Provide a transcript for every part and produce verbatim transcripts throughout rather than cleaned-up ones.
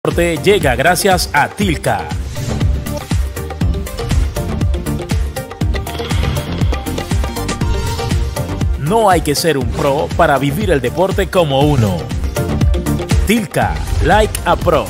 Deporte llega gracias a Tilca. No hay que ser un pro para vivir el deporte como uno. Tilca, like a pro.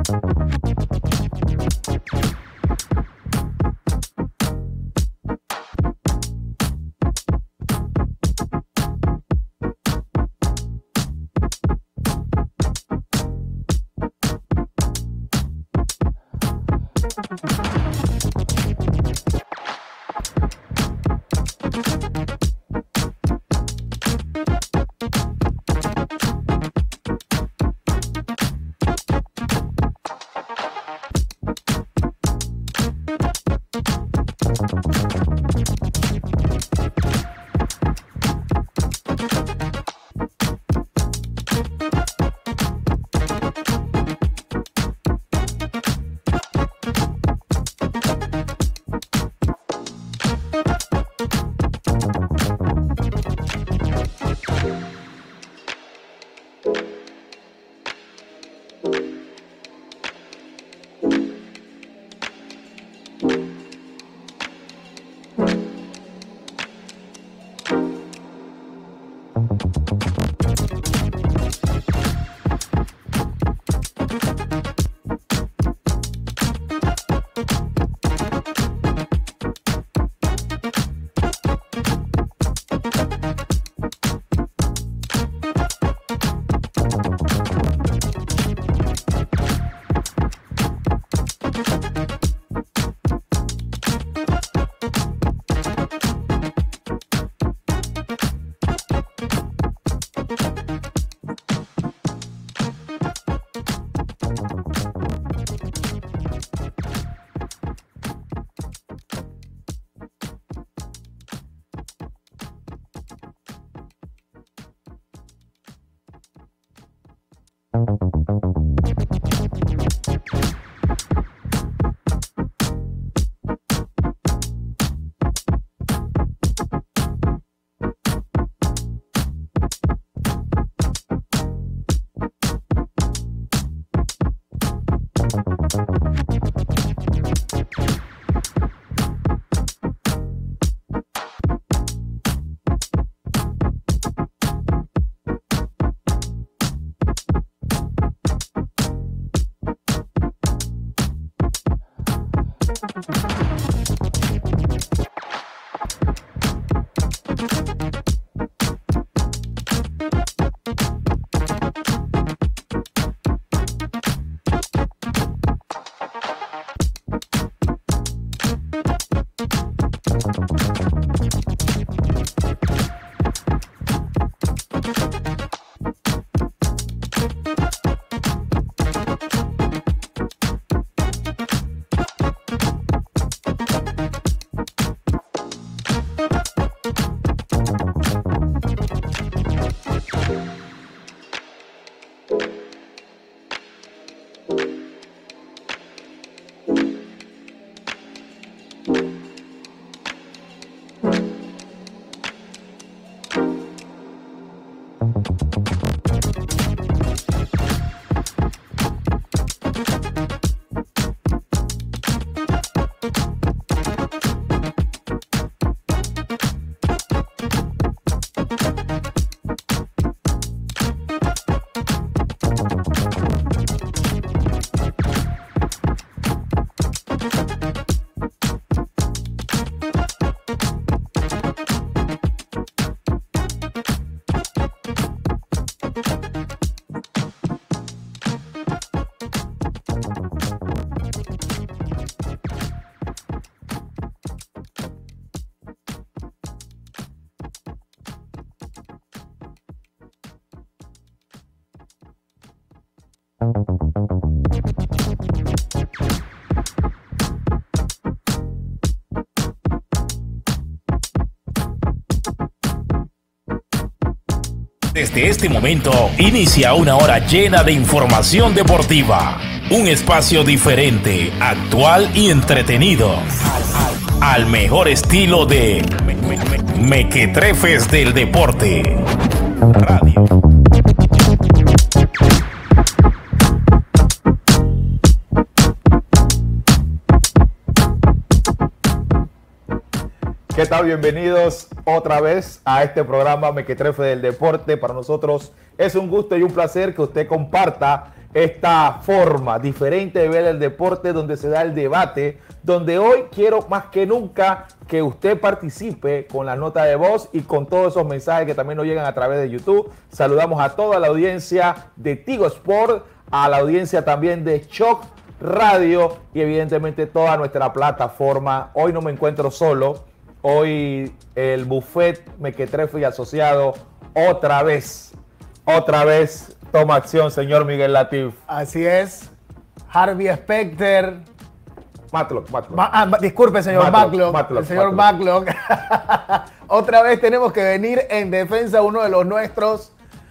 Desde este momento inicia una hora llena de información deportiva. Un espacio diferente, actual y entretenido. Al mejor estilo de Mequetrefes del Deporte Radio. ¿Qué tal? Bienvenidos otra vez a este programa Mequetrefe del Deporte. Para nosotros es un gusto y un placer que usted comparta esta forma diferente de ver el deporte, donde se da el debate, donde hoy quiero más que nunca que usted participe con la nota de voz y con todos esos mensajes que también nos llegan a través de YouTube. Saludamos a toda la audiencia de Tigo Sport, a la audiencia también de Shock Radio y evidentemente toda nuestra plataforma. Hoy no me encuentro solo, hoy el buffet Mequetrefe y Asociado otra vez, otra vez toma acción, señor Miguel Latif. Así es, Harvey Specter. Matlock, Matlock. Ma ah, disculpe, señor Matlock, Matlock, el señor Matlock. Matlock. Otra vez tenemos que venir en defensa uno de los nuestros.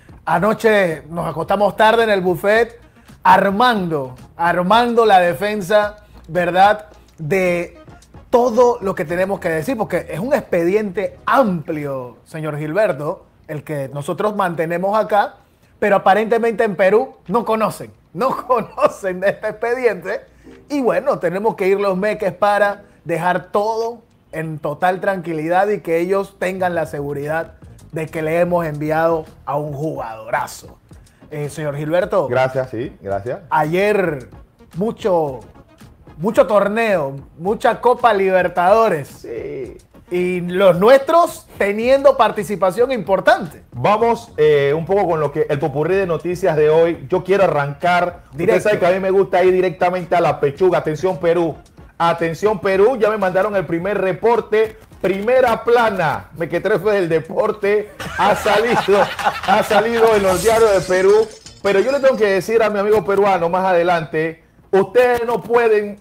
Anoche nos acostamos tarde en el buffet, armando, armando la defensa, ¿verdad? De todo lo que tenemos que decir, porque es un expediente amplio, señor Gilberto, el que nosotros mantenemos acá, pero aparentemente en Perú no conocen, no conocen de este expediente. Y bueno, tenemos que ir los meques para dejar todo en total tranquilidad y que ellos tengan la seguridad de que le hemos enviado a un jugadorazo. Eh, señor Gilberto. Gracias, sí, gracias. Ayer mucho, mucho torneo, mucha Copa Libertadores. Sí. Y los nuestros teniendo participación importante. Vamos eh, un poco con lo que el popurrí de noticias de hoy. Yo quiero arrancar. Directo. Usted sabe que a mí me gusta ir directamente a la pechuga. Atención Perú. Atención Perú. Ya me mandaron el primer reporte. Primera plana. Mequetrefe del deporte. Ha salido, ha salido en los diarios de Perú. Pero yo le tengo que decir a mi amigo peruano más adelante. Ustedes no pueden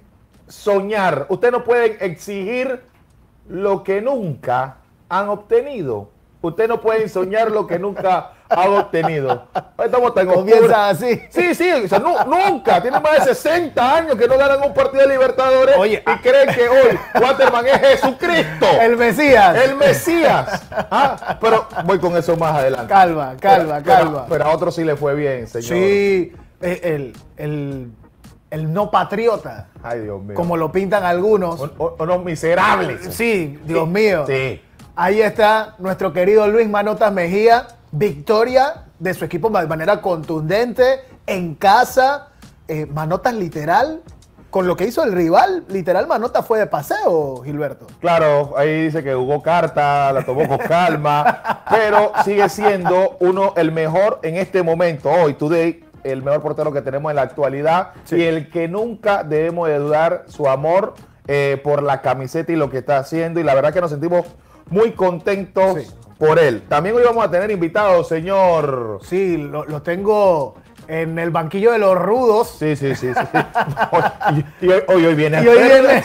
soñar. Ustedes no pueden exigir lo que nunca han obtenido. Usted no puede soñar lo que nunca han obtenido. Estamos tan Comienza así. Sí, sí, o sea, no, nunca. Tiene más de sesenta años que no ganan un partido de Libertadores. Oye, y creen que hoy Waterman es Jesucristo. El Mesías. El Mesías. Ah, pero voy con eso más adelante. Calma, calma, pero, calma. Pero, pero a otros sí le fue bien, señor. Sí, el, el, el no patriota. Ay, Dios mío. Como lo pintan algunos. O, o, unos miserables. Sí, Dios Sí, mío. Sí. Ahí está nuestro querido Luis Manotas Mejía. Victoria de su equipo de manera contundente, en casa. Eh, Manotas literal, con lo que hizo el rival, literal Manotas fue de paseo, Gilberto. Claro, ahí dice que jugó carta, la tomó con calma, pero sigue siendo uno el mejor en este momento, hoy, today, el mejor portero que tenemos en la actualidad, sí. Y el que nunca debemos de dudar su amor eh, por la camiseta y lo que está haciendo, y la verdad que nos sentimos muy contentos sí. por él. También hoy vamos a tener invitados, señor. Sí, lo, lo tengo en el banquillo de los rudos. Sí, sí, sí. sí. Hoy, y hoy, hoy, hoy viene y hoy viene,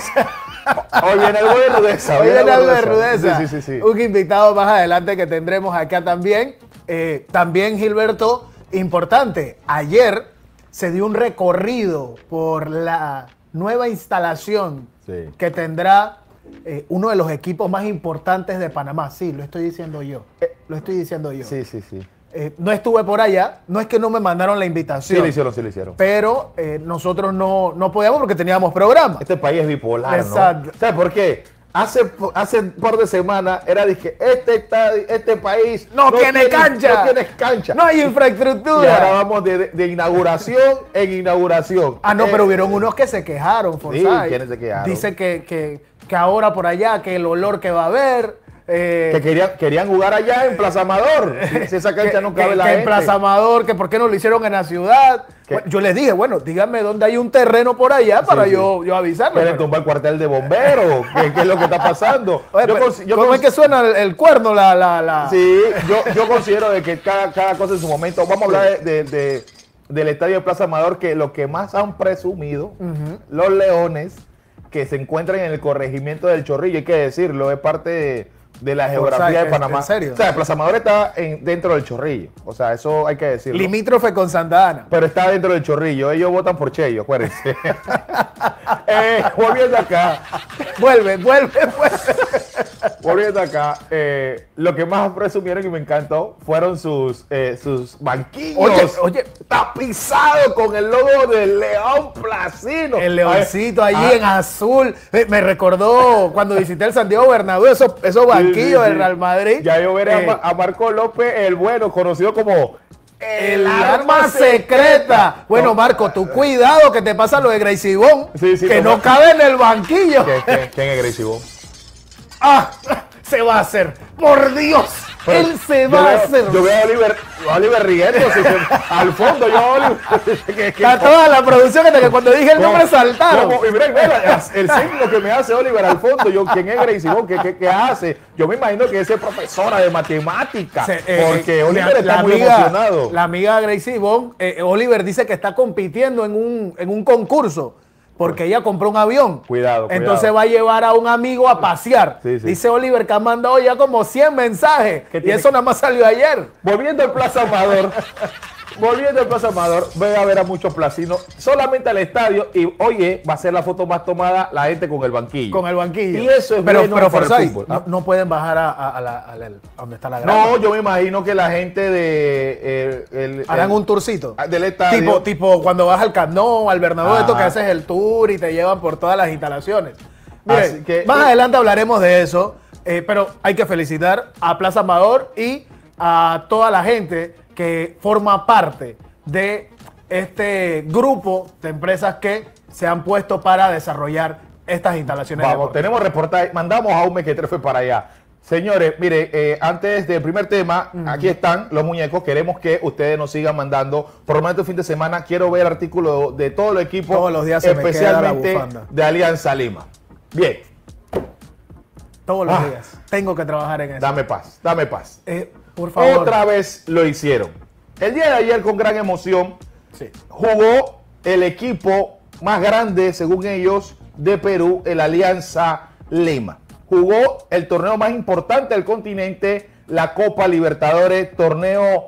hoy viene algo de rudeza. Hoy viene algo de rudeza. Sí, sí, sí, sí. Un invitado más adelante que tendremos acá también. Eh, también, Gilberto, importante, ayer se dio un recorrido por la nueva instalación sí. que tendrá Eh, uno de los equipos más importantes de Panamá. Sí, lo estoy diciendo yo. Eh, lo estoy diciendo yo. Sí, sí, sí. Eh, no estuve por allá. No es que no me mandaron la invitación. Sí, lo hicieron, sí lo hicieron. Pero eh, nosotros no, no podíamos porque teníamos programa. Este país es bipolar, exacto. ¿no? ¿Sabes por qué? Hace, hace un par de semanas era, dije, este, está, este país no, no tiene, tiene cancha. No tiene cancha. No hay infraestructura. Y ahora vamos de, de, de inauguración en inauguración. Ah, no, eh, pero hubieron unos que se quejaron, Forsyth. Sí, ¿quiénes se quejaron? Dice que... que que ahora por allá, que el olor que va a haber. Eh, que querían, querían jugar allá en Plaza Amador. Si esa cancha que, no cabe que, la que gente. En Plaza Amador, que por qué no lo hicieron en la ciudad. Bueno, yo les dije, bueno, díganme dónde hay un terreno por allá para sí, yo, sí. yo avisarles. ¿Quieren tumbar el cuartel de bomberos? ¿Qué, ¿Qué es lo que está pasando? Oye, yo pero, yo ¿Cómo es que suena el, el cuerno? La, la, la... Sí, yo, yo considero de que cada, cada cosa en su momento. Vamos a hablar de, de, de, del estadio de Plaza Amador, que lo que más han presumido uh-huh. los Leones, que se encuentran en el corregimiento del Chorrillo, hay que decirlo, es parte de, de la geografía o sea, de Panamá. ¿En serio? O sea, Plaza Amador está en, dentro del Chorrillo, o sea, eso hay que decirlo. Limítrofe con Santa Ana. Pero está dentro del Chorrillo, ellos votan por Cheyo, acuérdense. eh, volviendo acá. Vuelve, vuelve, vuelve. Volviendo acá, eh, lo que más presumieron y me encantó fueron sus, eh, sus banquillos. Oye, oye, tapizado con el logo del León Placino. El leoncito allí ah, en azul. Me, me recordó cuando visité el Santiago Bernabéu, esos, esos banquillos sí, sí, sí. del Real Madrid. Ya yo veré eh, a, a Marco López, el bueno, conocido como El arma secreta. Bueno, Marco, tú cuidado que te pasa lo de Gracie Bon, Sí, sí, que toma. no cabe en el banquillo. ¿Quién, quién, quién es Gracie Bon? Ah, se va a hacer. Por Dios, Pero él se yo va a veo- hacer. Yo veo a Oliver, a Oliver riendo, si se- al fondo yo a Oliver. que- que- Está toda la producción hasta que cuando dije el nombre saltaron. ¿Cómo? Y mira, mira, el signo que me hace Oliver al fondo, yo, ¿quién es Gracie Bon? ¿Qué, qué, qué hace? Yo me imagino que esa es profesora de matemáticas, Se- eh, porque eh, Oliver la- está la muy amiga- emocionado. La amiga Gracie Bon, eh, Oliver dice que está compitiendo en un, en un concurso porque ella compró un avión. Cuidado, cuidado. Entonces va a llevar a un amigo a pasear. Sí, sí. Dice Oliver que ha mandado ya como cien mensajes ¿Qué y tiene? eso nada más salió ayer. Volviendo al Plaza Amador, volviendo al Plaza Amador, voy a ver a muchos placinos solamente al estadio y, oye, va a ser la foto más tomada la gente con el banquillo. Con el banquillo. Y eso es pero, bueno pero para el Forsyth, fútbol, no, ¿ah? no pueden bajar a, a- a la- a la- a donde está la grama. No, yo me imagino que la gente de eh, el, Harán el- un tourcito. del estadio. Tipo, tipo cuando vas al Camp Nou, al Bernabéu, Ajá. esto que haces el tour y te llevan por todas las instalaciones. Miren, Así que- más adelante hablaremos de eso, eh, pero hay que felicitar a Plaza Amador y a toda la gente que forma parte de este grupo de empresas que se han puesto para desarrollar estas instalaciones. Vamos, deportivas. tenemos reportaje, mandamos a un mequetrefe para allá. Señores, mire, eh, antes del primer tema, aquí están los muñecos. Queremos que ustedes nos sigan mandando. Por lo menos este fin de semana quiero ver artículos de todos los equipos, Todos los días se me queda la especialmente bufanda. de Alianza Lima. Bien, Todos los Ah. días. Tengo que trabajar en eso. dame paz, dame paz. Eh, por favor. Otra vez lo hicieron. El día de ayer, con gran emoción, Sí. jugó el equipo más grande, según ellos, de Perú, el Alianza Lima. Jugó el torneo más importante del continente, la Copa Libertadores, torneo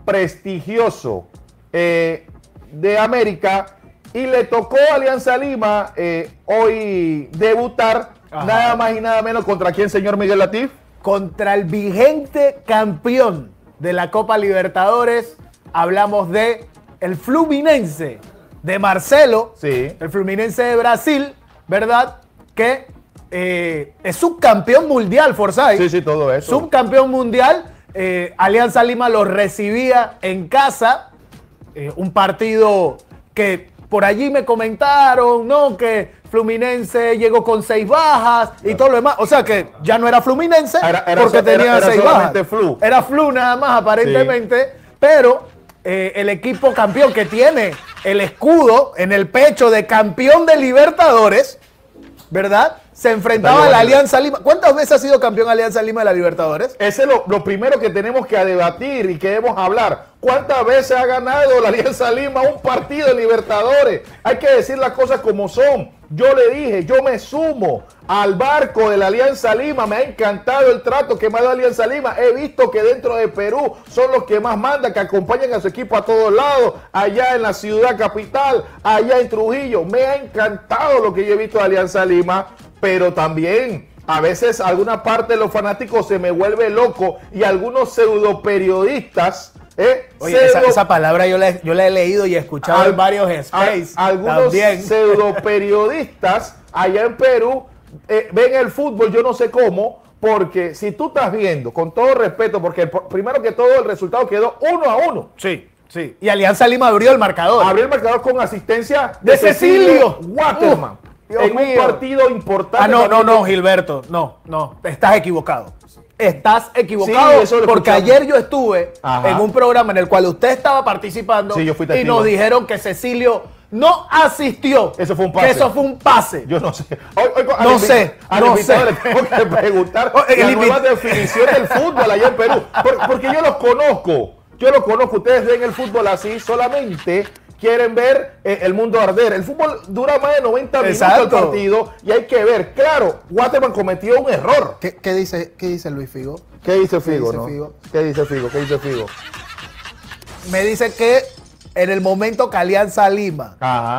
prestigioso eh, de América, y le tocó a Alianza Lima eh, hoy debutar, Ajá. nada más y nada menos, ¿contra quién, señor Miguel Latif? Contra el vigente campeón de la Copa Libertadores, hablamos de el Fluminense de Marcelo, Sí. el Fluminense de Brasil, ¿verdad? Que eh, es subcampeón mundial, Forsyth. Sí, sí, todo eso. Subcampeón mundial. eh, Alianza Lima lo recibía en casa. eh, un partido que por allí me comentaron, ¿no? Que Fluminense llegó con seis bajas y todo lo demás. O sea que ya no era Fluminense Era- era porque so- tenía era- era seis bajas. solamente Flu. Era Flu nada más aparentemente. Pero eh, el equipo campeón que tiene el escudo en el pecho de campeón de Libertadores, ¿verdad? Se enfrentaba a la llevando. Alianza Lima. ¿Cuántas veces ha sido campeón Alianza Lima de la Libertadores? Ese es lo, lo primero que tenemos que debatir y que debemos hablar. ¿Cuántas veces ha ganado la Alianza Lima un partido de Libertadores? Hay que decir las cosas como son. Yo le dije, yo me sumo al barco de la Alianza Lima. Me ha encantado el trato que me ha dado Alianza Lima. He visto que dentro de Perú son los que más mandan, que acompañan a su equipo a todos lados. Allá en la ciudad capital, allá en Trujillo. Me ha encantado lo que yo he visto de Alianza Lima. Pero también a veces alguna parte de los fanáticos se me vuelve loco y algunos pseudo periodistas, ¿eh? Oye, Pseudo- esa, esa palabra yo la, yo la he leído y he escuchado al- en varios al- space algunos también. pseudo periodistas allá en Perú eh, ven el fútbol, yo no sé cómo, porque si tú estás viendo, con todo respeto, porque por- primero que todo el resultado quedó uno a uno. Sí, sí. Y Alianza Lima abrió el marcador. Abrió el marcador con asistencia De de, Cecilio. Cecilio Waterman. Uf, Dios en mío. un partido importante. Ah, no, no, partido- no, Gilberto. No, no. Estás equivocado. Estás equivocado Sí, eso lo porque escuchamos. ayer yo estuve Ajá. en un programa en el cual usted estaba participando Sí, yo fui y testigo. nos dijeron que Cecilio no asistió. Eso fue un pase. Que eso fue un pase. Yo no sé. Hoy, hoy, al No invi- sé, Al no invitado sé. le tengo que preguntar Oh, el la invi- nueva definición del fútbol allá en Perú. Por- porque yo los conozco. Yo los conozco. Ustedes ven el fútbol así. Solamente quieren ver eh, el mundo arder. El fútbol dura más de noventa minutos el Exacto. partido y hay que ver. Claro, Waterman cometió un error. ¿Qué, qué dice, ¿Qué dice Luis Figo? ¿Qué dice Figo? dice no? Figo? ¿Qué dice Figo? ¿Qué dice Figo? Me dice que en el momento que Alianza Lima Ajá.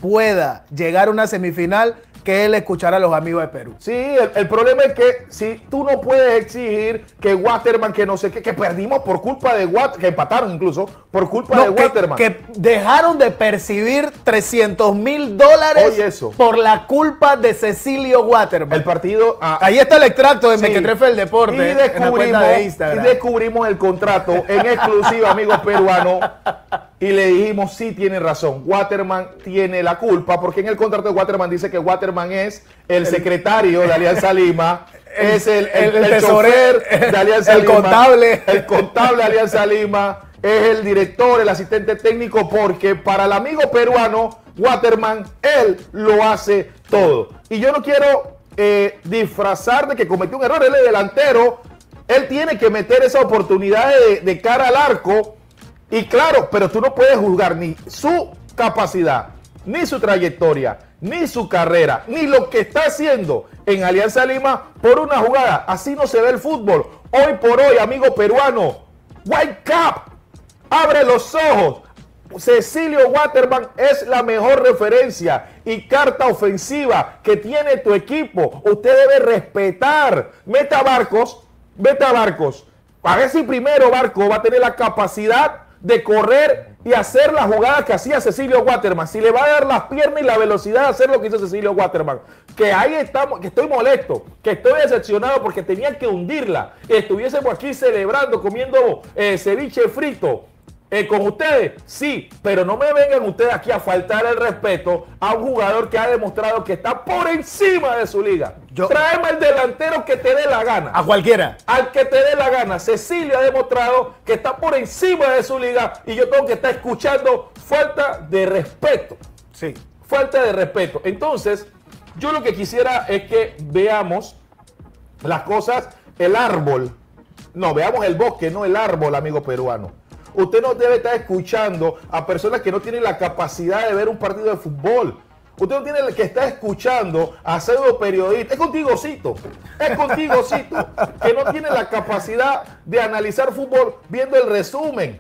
pueda llegar a una semifinal que él escuchará a los amigos de Perú. Sí, el, el problema es que si tú no puedes exigir que Waterman, que no sé qué, que perdimos por culpa de Waterman, que empataron incluso, por culpa No, de que, Waterman. que dejaron de percibir trescientos mil dólares Oye, eso. por la culpa de Cecilio Waterman. El partido... ah, Ahí está el extracto de sí. Mequetrefe del Deporte Y en la descubrimos, cuenta de y Instagram. descubrimos el contrato en exclusiva, amigos peruanos, y le dijimos, sí, tiene razón, Waterman tiene la culpa, porque en el contrato de Waterman dice que Waterman es el secretario de Alianza Lima, es el, el, el el tesorero, chofer de Alianza el Lima, contable. el contable de Alianza Lima, es el director, el asistente técnico, porque para el amigo peruano, Waterman, él lo hace todo. Y yo no quiero eh, disfrazar de que cometió un error, él es delantero, él tiene que meter esa oportunidad de, de cara al arco, y claro, pero tú no puedes juzgar ni su capacidad, ni su trayectoria, ni su carrera, ni lo que está haciendo en Alianza Lima por una jugada. Así no se ve el fútbol. Hoy por hoy, amigo peruano, wake up, abre los ojos. Cecilio Waterman es la mejor referencia y carta ofensiva que tiene tu equipo. Usted debe respetar. Meta a Barcos, meta a Barcos. A ver si primero Barco va a tener la capacidad de correr y hacer la jugada que hacía Cecilio Waterman. Si le va a dar las piernas y la velocidad de hacer lo que hizo Cecilio Waterman. Que ahí estamos, que estoy molesto, que estoy decepcionado porque tenían que hundirla. Estuviésemos aquí celebrando, comiendo eh, ceviche frito. Eh, con ustedes, sí, pero no me vengan ustedes aquí a faltar el respeto a un jugador que ha demostrado que está por encima de su liga. Yo- Tráeme el delantero que te dé la gana. A cualquiera. Al que te dé la gana. Cecilio ha demostrado que está por encima de su liga y yo tengo que estar escuchando falta de respeto. Sí. Falta de respeto. Entonces, yo lo que quisiera es que veamos las cosas, el árbol. No, veamos el bosque, no el árbol, amigo peruano. Usted no debe estar escuchando a personas que no tienen la capacidad de ver un partido de fútbol. Usted no tiene que estar escuchando a pseudo periodistas. Es contigo, Cito. Es contigo, Cito. Que no tiene la capacidad de analizar fútbol viendo el resumen.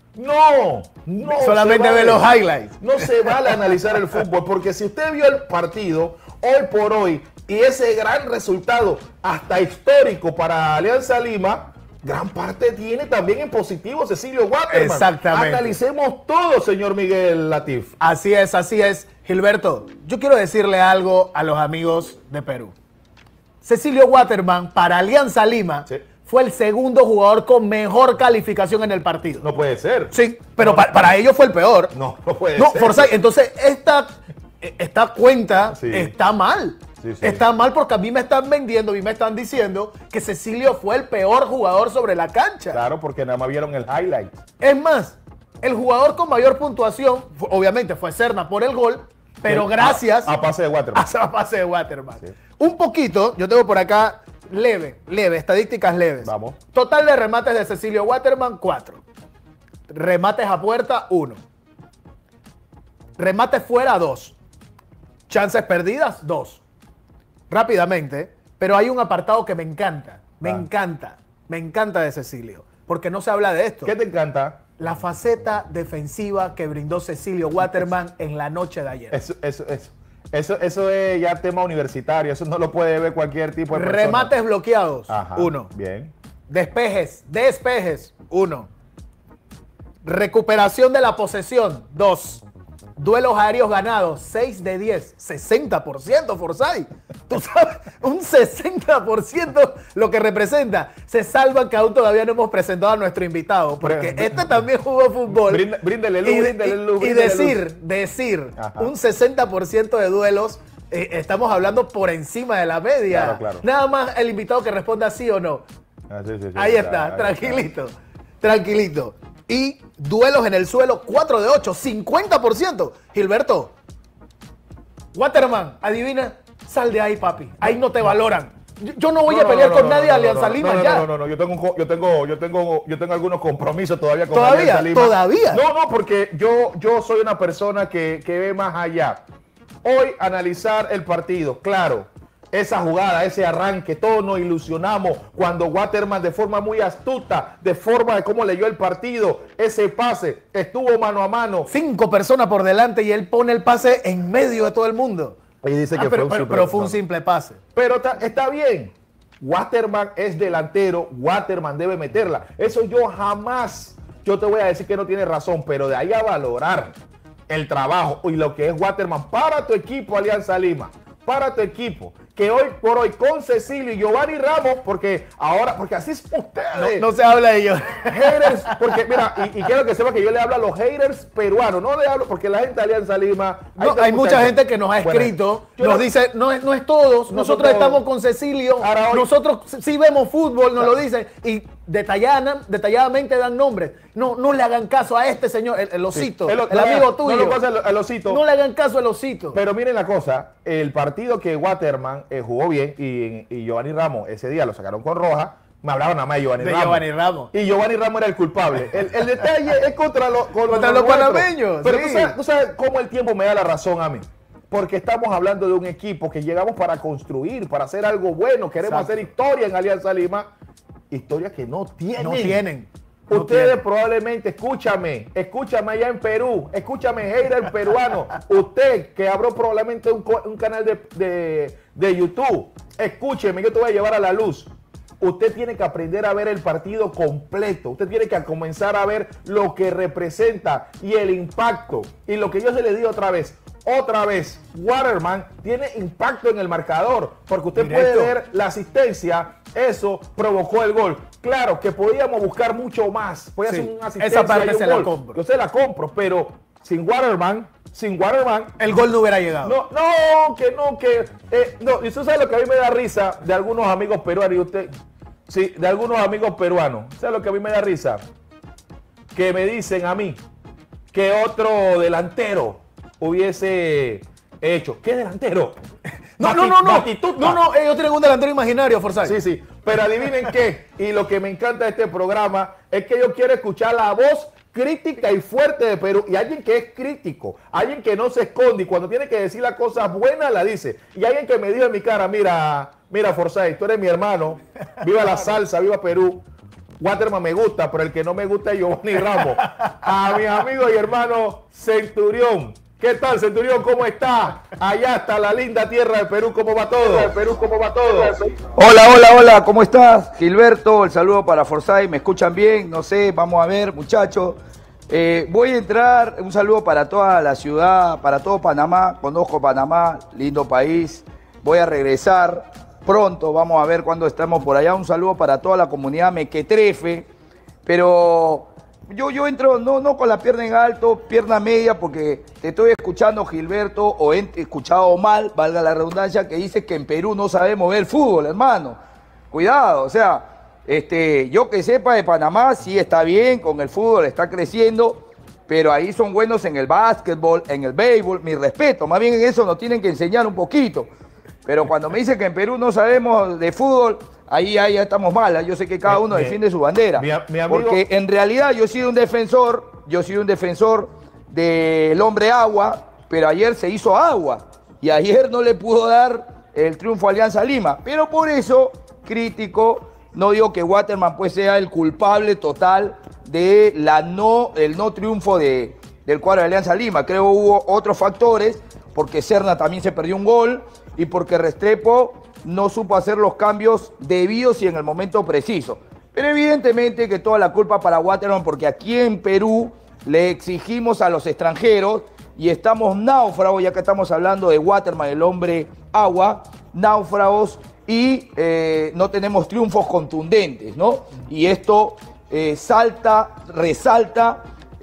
No, no. Solamente se ve vale. los highlights. No se vale analizar el fútbol, porque si usted vio el partido hoy por hoy y ese gran resultado, hasta histórico para Alianza Lima, gran parte tiene también en positivo Cecilio Waterman. Exactamente. Analicemos todo, señor Miguel Latif. Así es, así es. Gilberto, yo quiero decirle algo a los amigos de Perú. Cecilio Waterman, para Alianza Lima, Sí. fue el segundo jugador con mejor calificación en el partido. No puede ser. Sí, pero No, pa- para ellos fue el peor. No, no puede No, ser. Forsyth, entonces esta, esta cuenta Sí. está mal. Sí, sí. Está mal porque a mí me están vendiendo y me están diciendo que Cecilio fue el peor jugador sobre la cancha. Claro, porque nada más vieron el highlight. Es más, el jugador con mayor puntuación, fu- obviamente fue Serna por el gol, pero Sí, gracias A, a pase de Waterman. a esa pase de Waterman. Sí. Un poquito, yo tengo por acá leve, leve, estadísticas leves. Vamos. Total de remates de Cecilio Waterman, cuatro. Remates a puerta, uno. Remates fuera, dos. Chances perdidas, dos. Rápidamente, pero hay un apartado que me encanta, me Ah. encanta, me encanta de Cecilio, porque no se habla de esto. ¿Qué te encanta? La faceta defensiva que brindó Cecilio Waterman en la noche de ayer. Eso, eso, eso. Eso, eso es ya tema universitario. Eso no lo puede ver cualquier tipo de persona. Remates bloqueados, Ajá, uno. Bien. Despejes, despejes, uno. Recuperación de la posesión, dos. Duelos aéreos ganados, seis de diez, sesenta por ciento, Forsyth. Tú sabes, un sesenta por ciento lo que representa. Se salvan que aún todavía no hemos presentado a nuestro invitado, porque Br- este también jugó fútbol. Brinda- bríndele luz, y, de- bríndele luz, y bríndele decir, luz. decir, Ajá. un sesenta por ciento de duelos, eh, estamos hablando por encima de la media. Claro, claro. Nada más el invitado que responda sí o no. Ah, sí, sí, sí, Ahí está, ahí tranquilito, tranquilito. Y duelos en el suelo, cuatro de ocho, cincuenta por ciento. Gilberto, Waterman, adivina, sal de ahí, papi. Ahí no te valoran. Yo, yo no voy No, a no, pelear no, con no, nadie no, de no, Alianza no, Lima no, ya. No, no, no, yo tengo, un co- yo tengo, yo tengo, yo tengo algunos compromisos todavía con ¿Todavía? Alianza Lima. ¿Todavía? No, no, porque yo, yo soy una persona que, que ve más allá. Hoy analizar el partido, claro. esa jugada, ese arranque, todos nos ilusionamos cuando Waterman de forma muy astuta, de forma de cómo leyó el partido, ese pase, estuvo mano a mano. Cinco personas por delante y él pone el pase en medio de todo el mundo. Y dice ah, que pero, fue, un pero, pero fue un simple pase. Pero está, está bien. Waterman es delantero, Waterman debe meterla. Eso yo jamás, yo te voy a decir que no tiene razón, pero de ahí a valorar el trabajo y lo que es Waterman para tu equipo, Alianza Lima, para tu equipo, que hoy por hoy con Cecilio y Giovanni Ramos, porque ahora, porque así es ustedes. No, no se habla de ellos. Haters, porque mira, y, y quiero que sepa que yo le hablo a los haters peruanos, no le hablo porque la gente de Alianza Lima. No, hay mucha gente, gente que nos ha escrito, bueno, nos no, dice, no es, no es todos, nosotros, nosotros estamos con Cecilio, hoy, nosotros sí vemos fútbol, nos claro. lo dicen, y detallada, detalladamente dan nombres. No, no le hagan caso a este señor, el, el osito, sí, el, el no, amigo tuyo. No lo pasa el, el osito. No le hagan caso al osito. Pero miren la cosa, el partido que Waterman eh, jugó bien y, y Giovanni Ramos ese día lo sacaron con roja, me hablaban nada más de Giovanni de Ramos. Giovanni Ramos. Y Giovanni Ramos era el culpable. El, el detalle es contra, lo, con contra los, los panameños. Pero sí. tú, sabes, tú sabes cómo el tiempo me da la razón a mí. Porque estamos hablando de un equipo que llegamos para construir, para hacer algo bueno, queremos Exacto. hacer historia en Alianza Lima. Historia que no tienen. No tienen. No Ustedes tienen. probablemente, escúchame, escúchame allá en Perú, escúchame, hater peruano. Usted que abrió probablemente un, un canal de, de, de YouTube, escúcheme, yo te voy a llevar a la luz. Usted tiene que aprender a ver el partido completo. Usted tiene que comenzar a ver lo que representa y el impacto. Y lo que yo se le digo otra vez, otra vez, Waterman tiene impacto en el marcador. Porque usted Directo. puede ver la asistencia, eso provocó el gol. Claro que podíamos buscar mucho más. Podía sí. ser una asistencia. Esa parte y un se gol. la compro. Yo se la compro, pero sin Waterman... Sin Waterman, el gol no hubiera llegado. No, no, que no, que. Eh, no, y usted sabe lo que a mí me da risa de algunos amigos peruanos. Y usted, sí, de algunos amigos peruanos. ¿Sabe lo que a mí me da risa? Que me dicen a mí que otro delantero hubiese hecho. ¿Qué delantero? No, no, no, no. No, no, ellos tienen un delantero imaginario, Forsyth. Sí, sí. Pero adivinen qué. Y lo que me encanta de este programa es que yo quiero escuchar la voz crítica y fuerte de Perú, y alguien que es crítico, alguien que no se esconde y cuando tiene que decir las cosas buenas la dice, y alguien que me dijo en mi cara, mira, mira Forsyth, tú eres mi hermano, viva la salsa, viva Perú, Waterman me gusta, pero el que no me gusta es Giovanni Ramos. A mis amigos y hermanos Centurión. ¿Qué tal, Centurión? ¿Cómo está? Allá está la linda tierra de Perú, ¿cómo va todo? De Perú, ¿cómo va todo? Hola, hola, hola, ¿cómo estás? Gilberto, el saludo para Forsyth, ¿me escuchan bien? No sé, vamos a ver, muchachos. Eh, voy a entrar, un saludo para toda la ciudad, para todo Panamá, conozco Panamá, lindo país. Voy a regresar pronto, vamos a ver cuándo estamos por allá. Un saludo para toda la comunidad mequetrefe, pero... Yo, yo entro no, no con la pierna en alto, pierna media, porque te estoy escuchando, Gilberto, o he escuchado mal, valga la redundancia, que dice que en Perú no sabemos ver fútbol, hermano. Cuidado, o sea, este, yo que sepa de Panamá, sí está bien, con el fútbol está creciendo, pero ahí son buenos en el básquetbol, en el béisbol, mi respeto, más bien en eso nos tienen que enseñar un poquito. Pero cuando me dicen que en Perú no sabemos de fútbol, ahí, ahí ya estamos mal. Yo sé que cada uno mi, defiende su bandera. Mi, mi amigo... Porque en realidad yo he sido un defensor, yo he sido un defensor del hombre agua, pero ayer se hizo agua. Y ayer no le pudo dar el triunfo a Alianza Lima. Pero por eso, crítico, no digo que Waterman pues sea el culpable total de la no, el no triunfo de, del cuadro de Alianza Lima. Creo que hubo otros factores, porque Serna también se perdió un gol y porque Restrepo no supo hacer los cambios debidos y en el momento preciso. Pero evidentemente que toda la culpa para Waterman, porque aquí en Perú le exigimos a los extranjeros y estamos náufragos, ya que estamos hablando de Waterman, el hombre agua, náufragos y eh, no tenemos triunfos contundentes, ¿no? Y esto eh, salta, resalta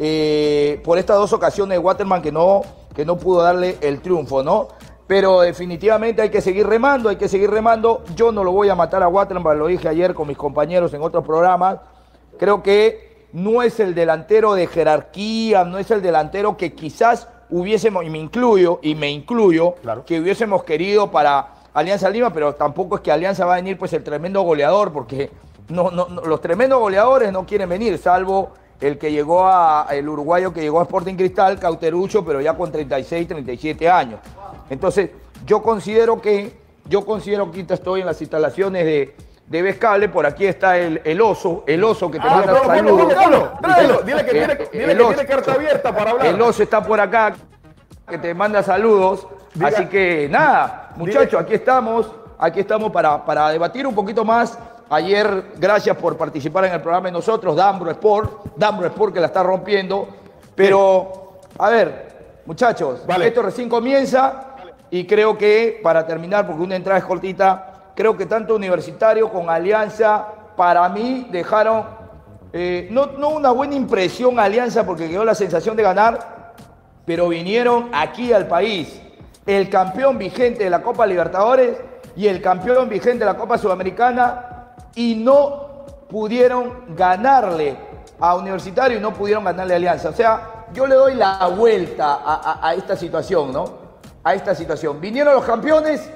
eh, por estas dos ocasiones de Waterman que no, que no pudo darle el triunfo, ¿no? Pero definitivamente hay que seguir remando, hay que seguir remando. Yo no lo voy a matar a Waterman, lo dije ayer con mis compañeros en otros programas. Creo que no es el delantero de jerarquía, no es el delantero que quizás hubiésemos, y me incluyo, y me incluyo, claro, que hubiésemos querido para Alianza Lima, pero tampoco es que Alianza va a venir pues el tremendo goleador, porque no, no, no, los tremendos goleadores no quieren venir, salvo el que llegó a, el uruguayo que llegó a Sporting Cristal, Cauterucho, pero ya con treinta y seis, treinta y siete años. Entonces, yo considero que yo considero que ahorita estoy en las instalaciones de, de Vez Cable. Por aquí está el, el oso, el oso que te Ah, manda ponlo, ponlo, saludos. ponlo, ponlo. Tráelo, dile que, Eh, tiene, dile el que oso. tiene carta abierta para hablar. El oso está por acá, que te manda saludos. Diga- Así que nada, muchachos, aquí estamos, aquí estamos para, para debatir un poquito más. Ayer, gracias por participar en el programa de nosotros, Dambro Sport, Dambro Sport que la está rompiendo. Pero, a ver, muchachos, Vale. esto recién comienza y creo que, para terminar, porque una entrada es cortita, creo que tanto Universitario con Alianza, para mí, dejaron, eh, no, no una buena impresión a Alianza porque quedó la sensación de ganar, pero vinieron aquí al país el campeón vigente de la Copa Libertadores y el campeón vigente de la Copa Sudamericana y no pudieron ganarle a Universitario y no pudieron ganarle a Alianza. O sea, yo le doy la vuelta a, a- a esta situación, ¿no? A esta situación. Vinieron los campeones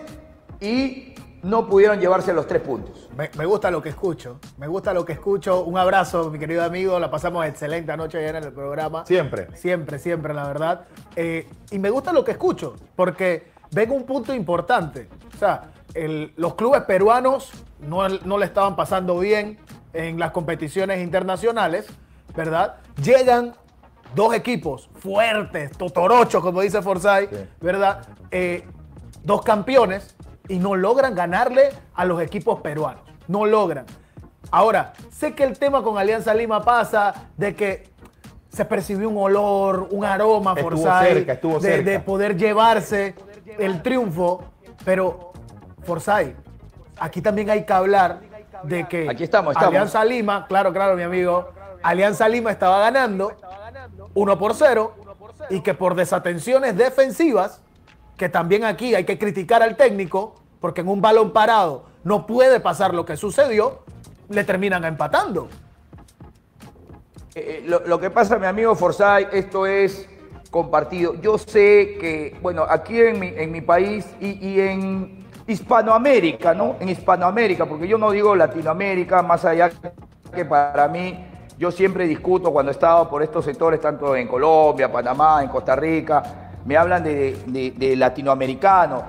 y no pudieron llevarse los tres puntos. Me, me gusta lo que escucho, me gusta lo que escucho. Un abrazo, mi querido amigo, la pasamos excelente anoche ayer en el programa. Siempre. Siempre, siempre, la verdad. Eh, y me gusta lo que escucho, porque vengo un punto importante. O sea, el- los clubes peruanos no, no le estaban pasando bien en las competiciones internacionales, ¿verdad? Llegan dos equipos fuertes, totorochos, como dice Forsyth, Sí. ¿verdad? Eh, dos campeones y no logran ganarle a los equipos peruanos. No logran. Ahora, sé que el tema con Alianza Lima pasa de que se percibió un olor, un aroma, Estuvo Forsyth, cerca, estuvo de, cerca. de poder llevarse el triunfo, pero Forsyth, aquí también hay que hablar de que Aquí estamos, estamos. Alianza Lima, claro, claro, mi amigo, Alianza Lima estaba ganando uno por cero y que por desatenciones defensivas, que también aquí hay que criticar al técnico, porque en un balón parado no puede pasar lo que sucedió, le terminan empatando. Eh, lo, lo que pasa, mi amigo Forsyth, esto es compartido. Yo sé que, bueno, aquí en mi, en mi país y, y en Hispanoamérica, ¿no? En Hispanoamérica, porque yo no digo Latinoamérica, más allá que para mí, yo siempre discuto cuando he estado por estos sectores, tanto en Colombia, Panamá, en Costa Rica, me hablan de, de- de latinoamericanos.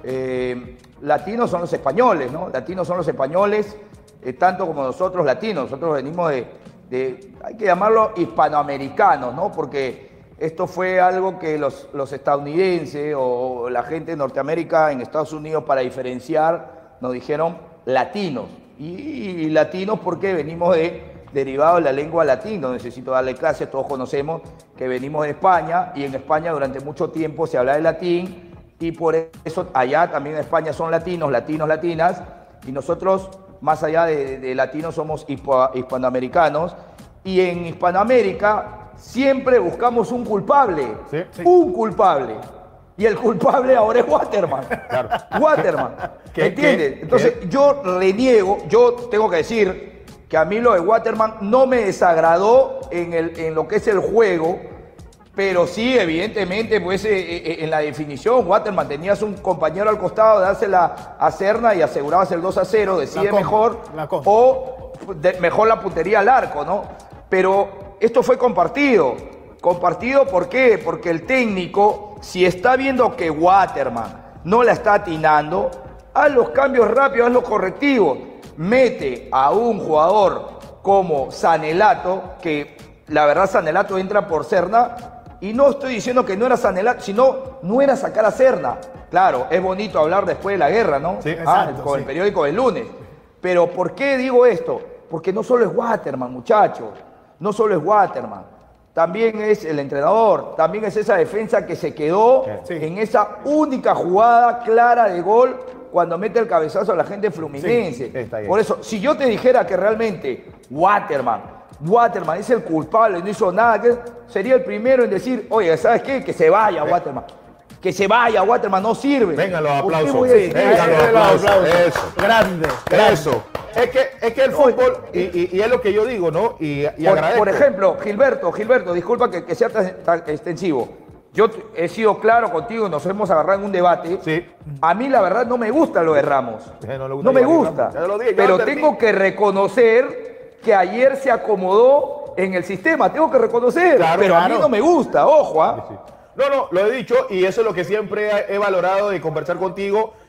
Eh, latinos son los españoles, ¿no? Latinos son los españoles, eh, tanto como nosotros latinos. Nosotros venimos de, de, hay que llamarlo hispanoamericanos, ¿no? Porque esto fue algo que los, los estadounidenses o la gente de Norteamérica en Estados Unidos, para diferenciar, nos dijeron latinos. Y, y latinos porque venimos de derivado de la lengua latina. No necesito darle clases, todos conocemos que venimos de España y en España durante mucho tiempo se habla de latín y por eso allá también en España son latinos, latinos, latinas y nosotros más allá de, de- de latinos somos hispo- hispanoamericanos y en Hispanoamérica siempre buscamos un culpable, Sí. Sí. un culpable. Y el culpable ahora es Waterman. Claro. Waterman. ¿Qué- ¿Entiendes? qué- Entonces, qué? yo reniego, yo tengo que decir que a mí lo de Waterman no me desagradó en, el, en lo que es el juego, pero sí, evidentemente, pues eh, eh, en la definición, Waterman, tenías un compañero al costado, dársela a Serna y asegurabas el dos a cero, decide compra, mejor, la compra. o de- mejor la puntería al arco, ¿no? Pero esto fue compartido. Compartido, ¿por qué? Porque el técnico, si está viendo que Waterman no la está atinando, haz los cambios rápidos, haz los correctivos. Mete a un jugador como Sanelato, que la verdad Sanelato entra por Serna, y no estoy diciendo que no era Sanelato, sino no era sacar a Serna. Claro, es bonito hablar después de la guerra, ¿no? Sí, Ah, exacto, con sí. el periódico del lunes. Pero ¿por qué digo esto? Porque no solo es Waterman, muchachos. No solo es Waterman. También es el entrenador. También es esa defensa que se quedó Sí. en esa única jugada clara de gol cuando mete el cabezazo a la gente fluminense. Sí, está bien. Por eso, si yo te dijera que realmente Waterman, Waterman es el culpable, no hizo nada, que sería el primero en decir, oye, ¿sabes qué? Que se vaya Waterman. Que se vaya Waterman, no sirve. Vengan los ¿Por qué aplausos. voy a decir Vengan eso? los aplausos. Eso. Grande, grande. Eso. Es que, es que el fútbol, y, y- y es lo que yo digo, ¿no? Y, y Por, agradezco. por ejemplo, Gilberto, Gilberto, disculpa que, que sea tan, tan extensivo. Yo t- he sido claro contigo, nos hemos agarrado en un debate. Sí. A mí la verdad no me gusta lo de Ramos. Eh, no le gusta No me Giovanni gusta. Ramos. Ya lo dije, yo Pero lo advertí. tengo que reconocer que ayer se acomodó en el sistema. Tengo que reconocer. Claro, pero a mí claro. no me gusta, ojo. ¿ah? Sí. No, no, lo he dicho y eso es lo que siempre he he valorado de conversar contigo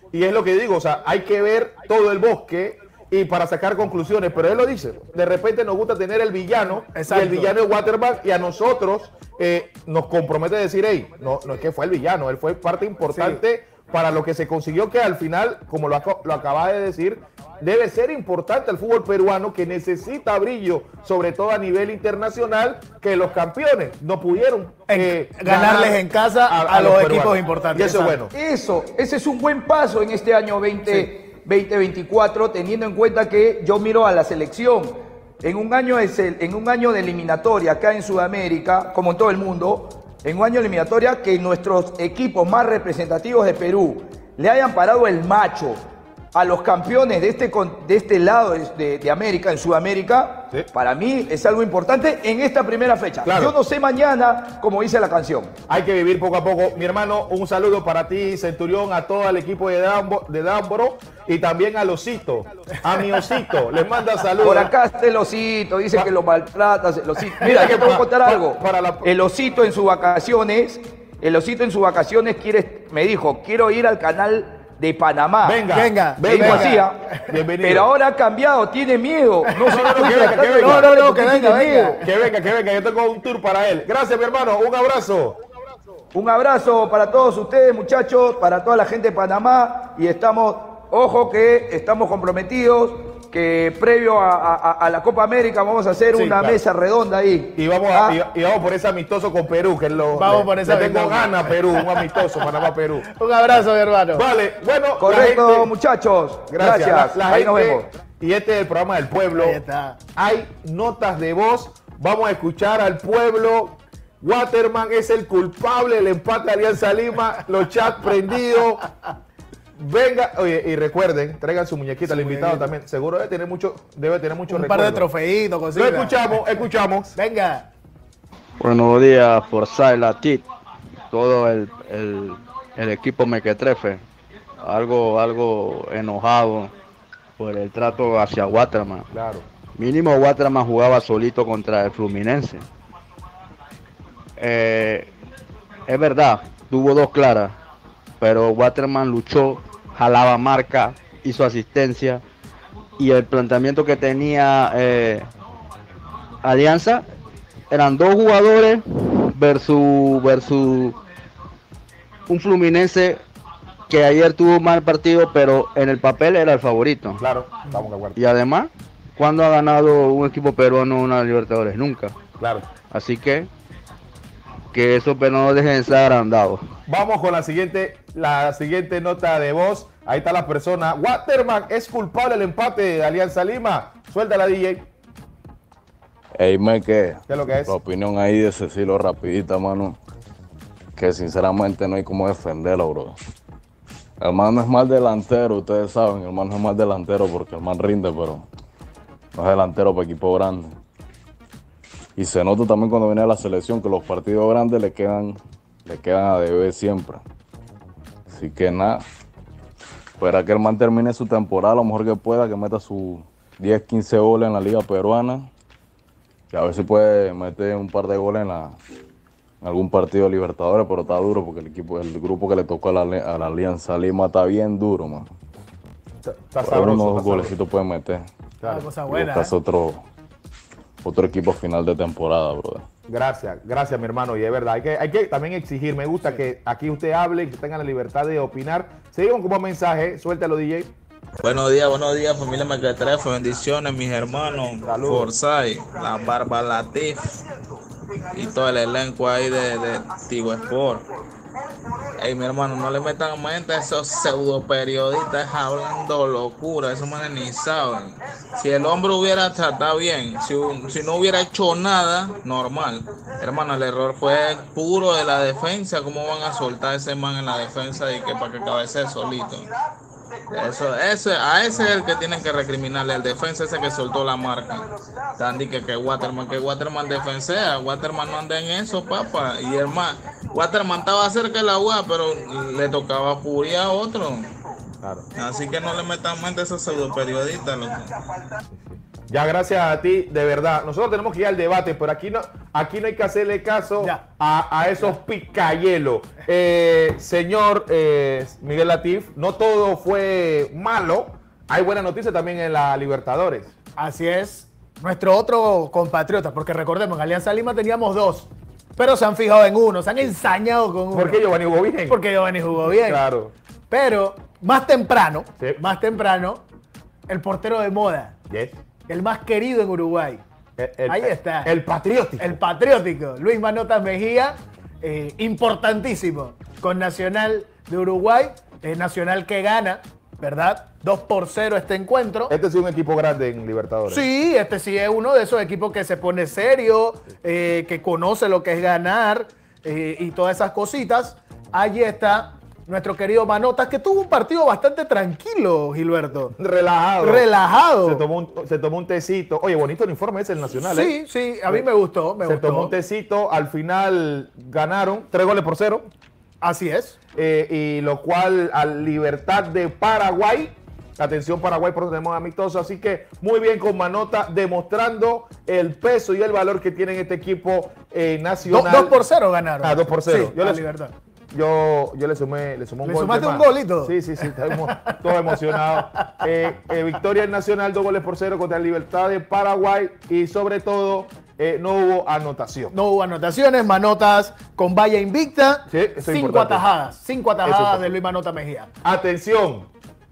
y es lo que digo, o sea, hay que ver todo el bosque y para sacar conclusiones, pero él lo dice, de repente nos gusta tener el villano, Exacto. y el villano es Waterman, y a nosotros eh, nos compromete a decir, hey, no, no es que fue el villano, él fue parte importante sí. para lo que se consiguió, que al final, como lo, lo acaba de decir, debe ser importante el fútbol peruano, que necesita brillo, sobre todo a nivel internacional, que los campeones no pudieron eh, ganarles ganar en casa a, a, a los, los equipos importantes. Y eso es bueno. Eso, ese es un buen paso en este año veinte veinticuatro, teniendo en cuenta que yo miro a la selección en un año de, en un año de eliminatoria acá en Sudamérica, como en todo el mundo, en un año de eliminatoria que nuestros equipos más representativos de Perú le hayan parado el macho a los campeones de este, de este lado de, de América, en Sudamérica, sí. para mí es algo importante en esta primera fecha. Claro. Yo no sé mañana, como dice la canción. Hay que vivir poco a poco. Mi hermano, un saludo para ti, Centurión, a todo el equipo de Damboro y también al Osito, a mi Osito. Les manda saludos. Por acá está el Osito, dice pa que lo maltratas. El Osito. Mira, que puedo contar pa algo. Para la... El Osito en sus vacaciones, el Osito en sus vacaciones quiere, me dijo, quiero ir al canal de Panamá. Venga, venga, venga. Hacía, bienvenido. Pero ahora ha cambiado, tiene miedo. No, no, no, no, que venga, que venga. No, no, no, que venga, venga. Que venga, que venga. Yo tengo un tour para él. Gracias, mi hermano. Un abrazo. Un abrazo para todos ustedes, muchachos, para toda la gente de Panamá. Y estamos, ojo que estamos comprometidos, que previo a, a, a la Copa América vamos a hacer sí, una claro. mesa redonda ahí. Y vamos, a, ¿Ah? y, y vamos por ese amistoso con Perú, que lo, vamos le, por esa le tengo ganas Perú, un amistoso Panamá-Perú. Un abrazo, mi hermano. Vale, bueno. Correcto, gente, muchachos. Gracias. gracias. La, la ahí gente, nos vemos. Y este es el programa del pueblo. Ahí está. Hay notas de voz. Vamos a escuchar al pueblo. Waterman es el culpable del empate de Alianza Lima. Los chats prendidos. Venga, oye, y recuerden, traigan su muñequita al invitado muñequito. También. Seguro debe tener mucho, debe tener mucho Un recuerdo. par de trofeitos, cositas. Lo escuchamos, escuchamos. Venga. Buenos días, Forsyth, Latit, todo el, el, el equipo mequetrefe. Algo, algo enojado por el trato hacia Waterman. Claro. Mínimo Waterman jugaba solito contra el Fluminense. Eh, es verdad, tuvo dos claras, pero Waterman luchó, jalaba marca, hizo asistencia, y el planteamiento que tenía eh, Alianza eran dos jugadores versus, versus un Fluminense que ayer tuvo un mal partido, pero en el papel era el favorito. Claro, estamos de acuerdo. Y además, ¿cuándo ha ganado un equipo peruano una Libertadores? Nunca. Claro. Así que que eso pero no dejen de estar agrandados. Vamos con la siguiente, la siguiente nota de voz. Ahí está la persona. Waterman es culpable del empate de Alianza Lima. Suéltala, D J. Ey, me que. ¿Qué es lo que es? La opinión ahí de Cecilio rapidita, mano. Que sinceramente no hay cómo defenderlo, bro. El man no es mal delantero, ustedes saben. El man no es mal delantero porque el man rinde, pero no es delantero para equipo grande. Y se nota también cuando viene a la selección que los partidos grandes le quedan, le quedan a deber siempre. Así que nada, espera que el man termine su temporada lo mejor que pueda, que meta sus diez, quince goles en la Liga Peruana. Y a ver si puede meter un par de goles en, la, en algún partido de Libertadores, pero está duro porque el equipo, el grupo que le tocó a la, a la Alianza Lima está bien duro, man. Está, está sabroso. Unos está golecitos pueden meter. Claro, cosa buena. Y otro... Otro equipo final de temporada, brother. Gracias, gracias, mi hermano. Y es verdad, hay que, hay que también exigir. Me gusta que aquí usted hable y que tenga la libertad de opinar. Seguimos como mensaje. Suéltalo, D J. Buenos días, buenos días, familia Mequetrefe. Bendiciones, mis hermanos. Forsyth, la Barba Latif y todo el elenco ahí de, de Tigo Sport. Ey, mi hermano, no le metan mente a esos pseudo periodistas hablando locura, esos manes ni saben. Si el hombre hubiera tratado bien, si, si no hubiera hecho nada, normal. Hermano, el error fue puro de la defensa. ¿Cómo van a soltar a ese man en la defensa y que para que cabecee solito? Eso, ese, a ese es el que tienen que recriminarle, el defensa ese que soltó la marca. Tandy que, que Waterman, que Waterman defensea, Waterman no anda en eso, papá. Y el man, Waterman estaba cerca de la U A, pero le tocaba furia a otro. Claro. Así que no le metan mente a esos pseudo periodistas, loco. Ya, gracias a ti, de verdad. Nosotros tenemos que ir al debate, pero aquí no, aquí no hay que hacerle caso a, a esos picayelos. Eh, señor eh, Miguel Latif, no todo fue malo. Hay buena noticia también en la Libertadores. Así es. Nuestro otro compatriota, porque recordemos, en Alianza Lima teníamos dos, pero se han fijado en uno, se han ensañado con uno. ¿Por qué Giovanni jugó bien? Porque Giovanni jugó bien. Claro. Pero más temprano, Sí. más temprano, el portero de moda, Yes. el más querido en Uruguay. El, el, Ahí está. El patriótico. El patriótico, Luis Manotas Mejía, eh, importantísimo con Nacional de Uruguay, eh, Nacional que gana, ¿verdad? dos por cero este encuentro. Este sí es un equipo grande en Libertadores. Sí, este sí es uno de esos equipos que se pone serio, eh, que conoce lo que es ganar eh, y todas esas cositas. Allí está nuestro querido Manotas, que tuvo un partido bastante tranquilo, Gilberto. Relajado. Relajado. Se tomó un, se tomó un tecito. Oye, bonito el informe ese, el Nacional. Sí, ¿eh? sí, a mí me gustó, me se gustó. tomó un tecito. Al final ganaron tres goles por cero. Así es. Eh, y lo cual a Libertad de Paraguay. Atención Paraguay, por donde tenemos amistoso. Así que muy bien con Manota, demostrando el peso y el valor que tiene este equipo eh, nacional. dos por cero ganaron. Ah, dos por cero. Sí, Yo a les- Libertad. Yo, yo le sumé, le sumé un ¿Le gol. sumaste de un más. gol y todo? Sí, sí, sí, estamos todos emocionados. Eh, eh, victoria nacional, dos goles por cero contra la Libertad de Paraguay y sobre todo eh, no hubo anotación. No hubo anotaciones, Manotas con valla invicta, Sí, eso es cinco importante. atajadas, cinco Eso es atajadas importante. de Luis Manota Mejía. Atención,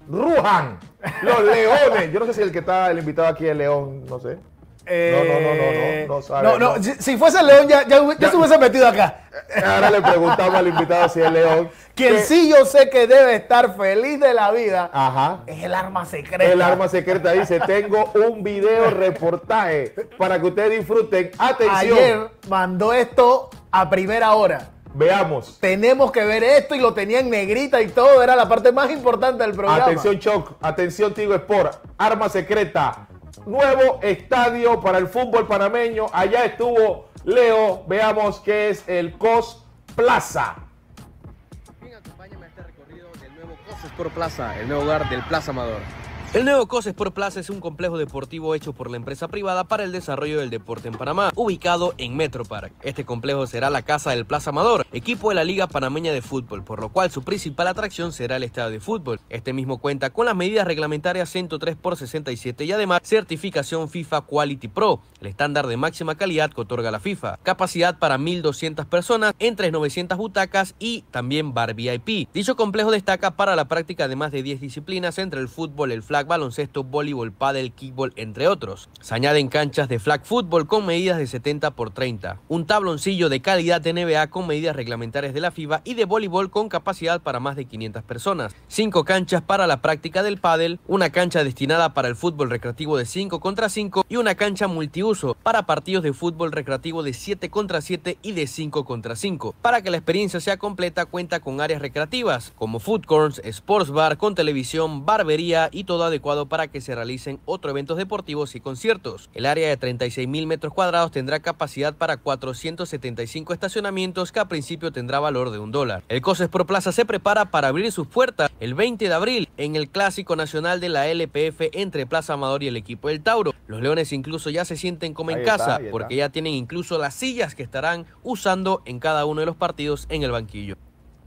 rujan los leones. Yo no sé si el que está el invitado aquí es León, no sé. No, no, no, no, no, no sabe, No, no, no. si, si fuese León ya, ya, ya Ya. se hubiese metido acá. Ahora le preguntamos al invitado si es León. Quien Que- sí yo sé que debe estar feliz de la vida Ajá. es el arma secreta. El arma secreta dice, tengo un video reportaje para que ustedes disfruten. Atención. Ayer mandó esto a primera hora. Veamos. Tenemos que ver esto y lo tenía en negrita y todo. Era la parte más importante del programa. Atención Choc, atención Tigo Sport, arma secreta, nuevo estadio para el fútbol panameño. Allá estuvo Leo, veamos qué es el COS Plaza. Acompáñame a este recorrido del nuevo COS Sport Plaza, el nuevo hogar del Plaza Amador. El nuevo COS Sport Plaza es un complejo deportivo hecho por la empresa privada para el desarrollo del deporte en Panamá, ubicado en Metropark. Este complejo será la casa del Plaza Amador, equipo de la Liga Panameña de Fútbol, por lo cual su principal atracción será el estadio de fútbol. Este mismo cuenta con las medidas reglamentarias ciento tres por sesenta y siete y además certificación FIFA Quality Pro, el estándar de máxima calidad que otorga la FIFA. Capacidad para mil doscientas personas, entre novecientas butacas y también bar V I P. Dicho complejo destaca para la práctica de más de diez disciplinas entre el fútbol, el flag, baloncesto, voleibol, pádel, kickball, entre otros. Se añaden canchas de flag fútbol con medidas de setenta por treinta, un tabloncillo de calidad de N B A con medidas reglamentarias de la FIFA y de voleibol con capacidad para más de quinientas personas, cinco canchas para la práctica del pádel, una cancha destinada para el fútbol recreativo de cinco contra cinco y una cancha multiuso para partidos de fútbol recreativo de siete contra siete y de cinco contra cinco. Para que la experiencia sea completa, cuenta con áreas recreativas como food courts, sports bar con televisión, barbería y todo adecuado para que se realicen otros eventos deportivos y conciertos. El área de treinta y seis mil metros cuadrados tendrá capacidad para cuatrocientos setenta y cinco estacionamientos que a principio tendrá valor de un dólar. El COS Sport Plaza se prepara para abrir sus puertas el veinte de abril en el Clásico Nacional de la L P F entre Plaza Amador y el equipo del Tauro. Los Leones incluso ya se sienten como en Ahí casa está, ahí porque está. ya tienen incluso las sillas que estarán usando en cada uno de los partidos en el banquillo.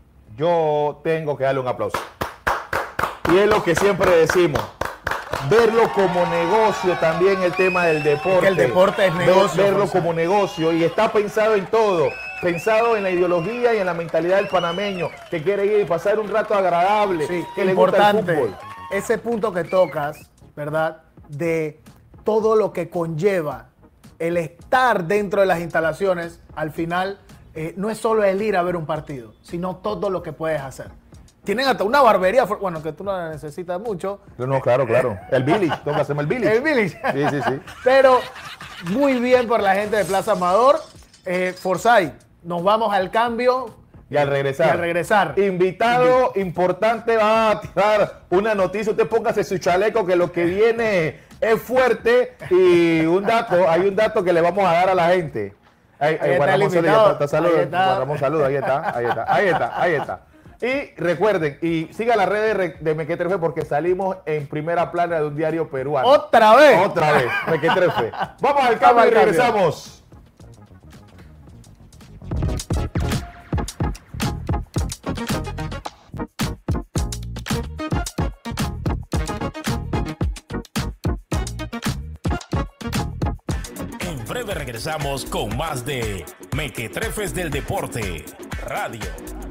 Yo tengo que darle un aplauso. Y es lo que siempre decimos. Verlo como negocio también el tema del deporte. Que el deporte es Ver- negocio, verlo José. como negocio y está pensado en todo. Pensado en la ideología y en la mentalidad del panameño que quiere ir y pasar un rato agradable. Sí, que le gusta el importante. fútbol. Ese punto que tocas, ¿verdad? De todo lo que conlleva el estar dentro de las instalaciones, al final eh, no es solo el ir a ver un partido, sino todo lo que puedes hacer. Tienen hasta una barbería, fu- bueno, que tú no la necesitas mucho. No, no, claro, claro. El Village, tengo que hacerme el Village. El Village. Sí, sí, sí. Pero muy bien por la gente de Plaza Amador. Eh, Forsyth, nos vamos al cambio. Y al regresar. Y al regresar. Invitado importante, va a tirar una noticia. Usted póngase su chaleco que lo que viene es fuerte. Y un dato, hay un dato que le vamos a dar a la gente. Ahí, Ahí está Juan el Ramón, invitado. saludos, saludos, Ahí está. Juan Ramón, saludos, ahí está, ahí está, ahí está, ahí está. Y recuerden, y sigan las redes de Mequetrefe porque salimos en primera plana de un diario peruano. ¡Otra vez! Otra vez, Mequetrefe. Vamos al cambio y regresamos. En breve regresamos con más de Mequetrefes del Deporte Radio.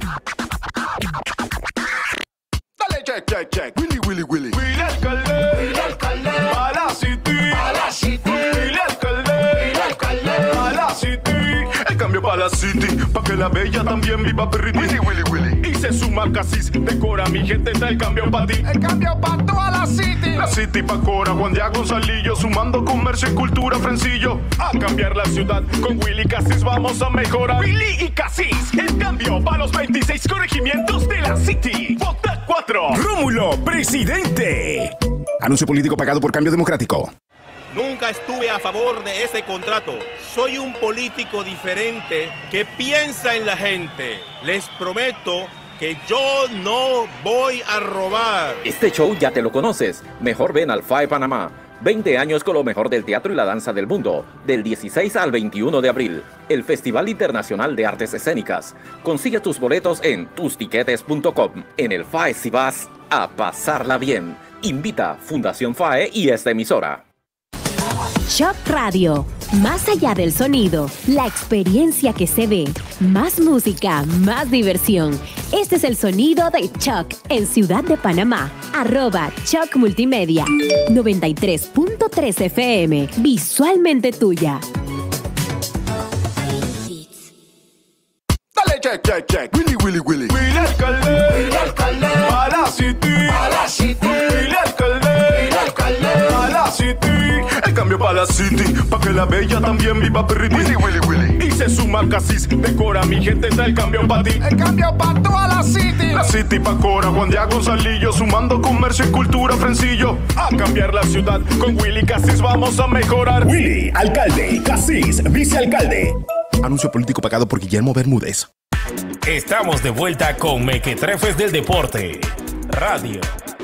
Dale, check, check, check. Willy, Willy, Willy. Willy Alcalde. Willy Alcalde. A la City. A la City. Willy Alcalde. Willy Alcalde. A la City. El cambio para la City, pa' que la bella también viva perriti. Willy, Willy, Willy. Y se suma Casis, decora mi gente, está el cambio para ti. El cambio para toda la City. La City pa' Cora, Juan Diego Gonzalillo, sumando comercio y cultura, Frencillo. A cambiar la ciudad, con Willy Casis vamos a mejorar. Willy y Casis, el cambio para los veintiséis corregimientos de la City. Vota cuatro. Rómulo, presidente. Anuncio político pagado por Cambio Democrático. Nunca estuve a favor de ese contrato. Soy un político diferente que piensa en la gente. Les prometo que yo no voy a robar. Este show ya te lo conoces. Mejor ven al F A E Panamá. veinte años con lo mejor del teatro y la danza del mundo. Del dieciséis al veintiuno de abril. El Festival Internacional de Artes Escénicas. Consigue tus boletos en tus tiquetes punto com. En el F A E si vas a pasarla bien. Invita Fundación F A E y esta emisora. Choc Radio, más allá del sonido, la experiencia que se ve, más música, más diversión. Este es el sonido de Choc en Ciudad de Panamá. Arroba Choc Multimedia, noventa y tres punto tres F M, visualmente tuya. Dale, check, check, check. Willy, Willy, Willy. Willy Alcalde. Willy Alcalde. A la City. A la City. Willy Alcalde. Willy Alcalde. A la City. El cambio para la City, pa' que la bella también viva perriti. Willy, Willy, Willy. Y se suma Casis, decora mi gente, está el cambio para ti. El cambio para toda la City. La City pa' Cora, Juan Diego Gonzalillo, sumando comercio y cultura, Frencillo. A cambiar la ciudad, con Willy Casis vamos a mejorar. Willy, alcalde, Casis, vicealcalde. Anuncio político pagado por Guillermo Bermúdez. Estamos de vuelta con Mequetrefes del Deporte Radio.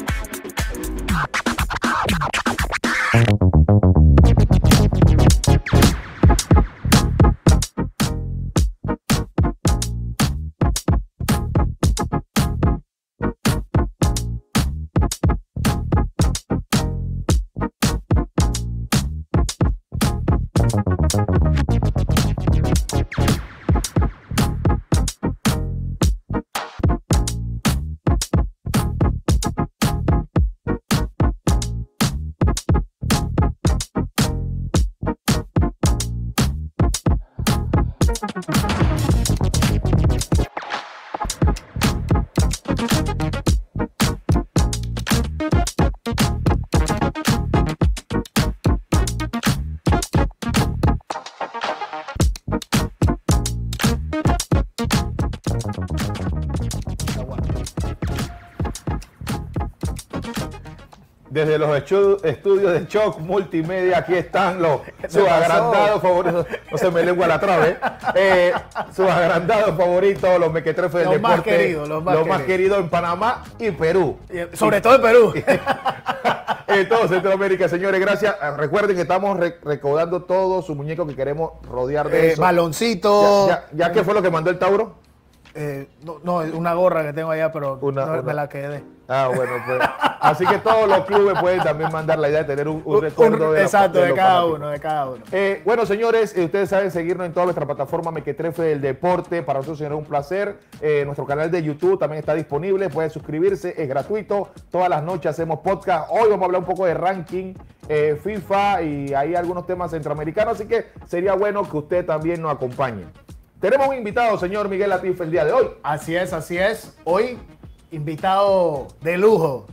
Desde los estudios de Choc Multimedia, aquí están los sus agrandados favoritos. No se me lengua la trave. Eh, sus agrandados favoritos, los mequetrefes del los deporte. Más queridos, los más los queridos. más queridos en Panamá y Perú. Y, sobre y, todo en Perú. En todo Centroamérica, señores, gracias. Recuerden que estamos re recaudando todos sus muñecos que queremos rodear de eh, eso. Baloncito. Ya, ya, ya ¿qué fue lo que mandó el Tauro? Eh, no, no, una gorra que tengo allá, pero una, no, una. me la quedé. Ah, bueno, pues. Así que todos los clubes pueden también mandar la idea de tener un, un recuerdo un, de, exacto, de, de cada fanáticos. uno, de cada uno. Eh, bueno, señores, eh, ustedes saben seguirnos en toda nuestra plataforma Mequetrefe del Deporte. Para nosotros será un placer. Eh, nuestro canal de YouTube también está disponible. Pueden suscribirse, es gratuito. Todas las noches hacemos podcast. Hoy vamos a hablar un poco de ranking, eh, FIFA y hay algunos temas centroamericanos. Así que sería bueno que usted también nos acompañe. Tenemos un invitado, señor Miguel Latif, el día de hoy. Así es, así es. Hoy, invitado de lujo,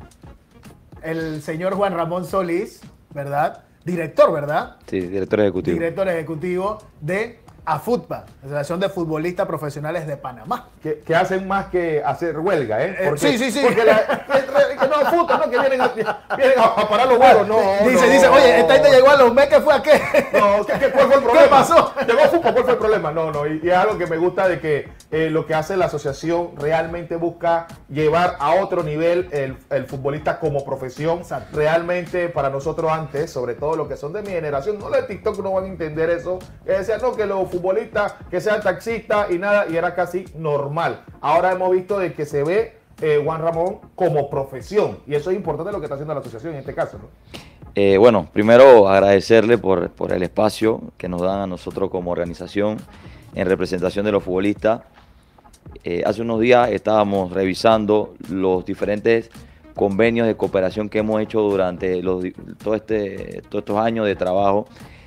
el señor Juan Ramón Solís, ¿verdad? Director, ¿verdad? Sí, director ejecutivo. Director ejecutivo de AFUTPA, Asociación de Futbolistas Profesionales de Panamá. Que, que hacen más que hacer huelga, ¿eh? Porque, eh sí, sí, sí. Porque la, que, que no juegan fútbol, ¿no? Que vienen a, vienen a parar los huevos. No, dice, no, dice, oye, esta gente no. llegó a los meses, ¿qué fue a qué? No, ¿qué, qué, ¿cuál fue el problema? ¿Qué pasó? Llegó fútbol, ¿cuál fue el problema? No, no, y, y es algo que me gusta de que eh, lo que hace la asociación realmente busca llevar a otro nivel el, el futbolista como profesión. Exacto. Realmente para nosotros antes, sobre todo los que son de mi generación, no de TikTok no van a entender eso, que decían, no, que los futbolistas, que sean taxistas y nada, y era casi normal. Ahora hemos visto de que se ve eh, Juan Ramón como profesión, y eso es importante lo que está haciendo la asociación en este caso, ¿no? Eh, bueno, primero agradecerle por, por el espacio que nos dan a nosotros como organización en representación de los futbolistas. Eh, hace unos días estábamos revisando los diferentes convenios de cooperación que hemos hecho durante los, todo este, todos estos años de trabajo.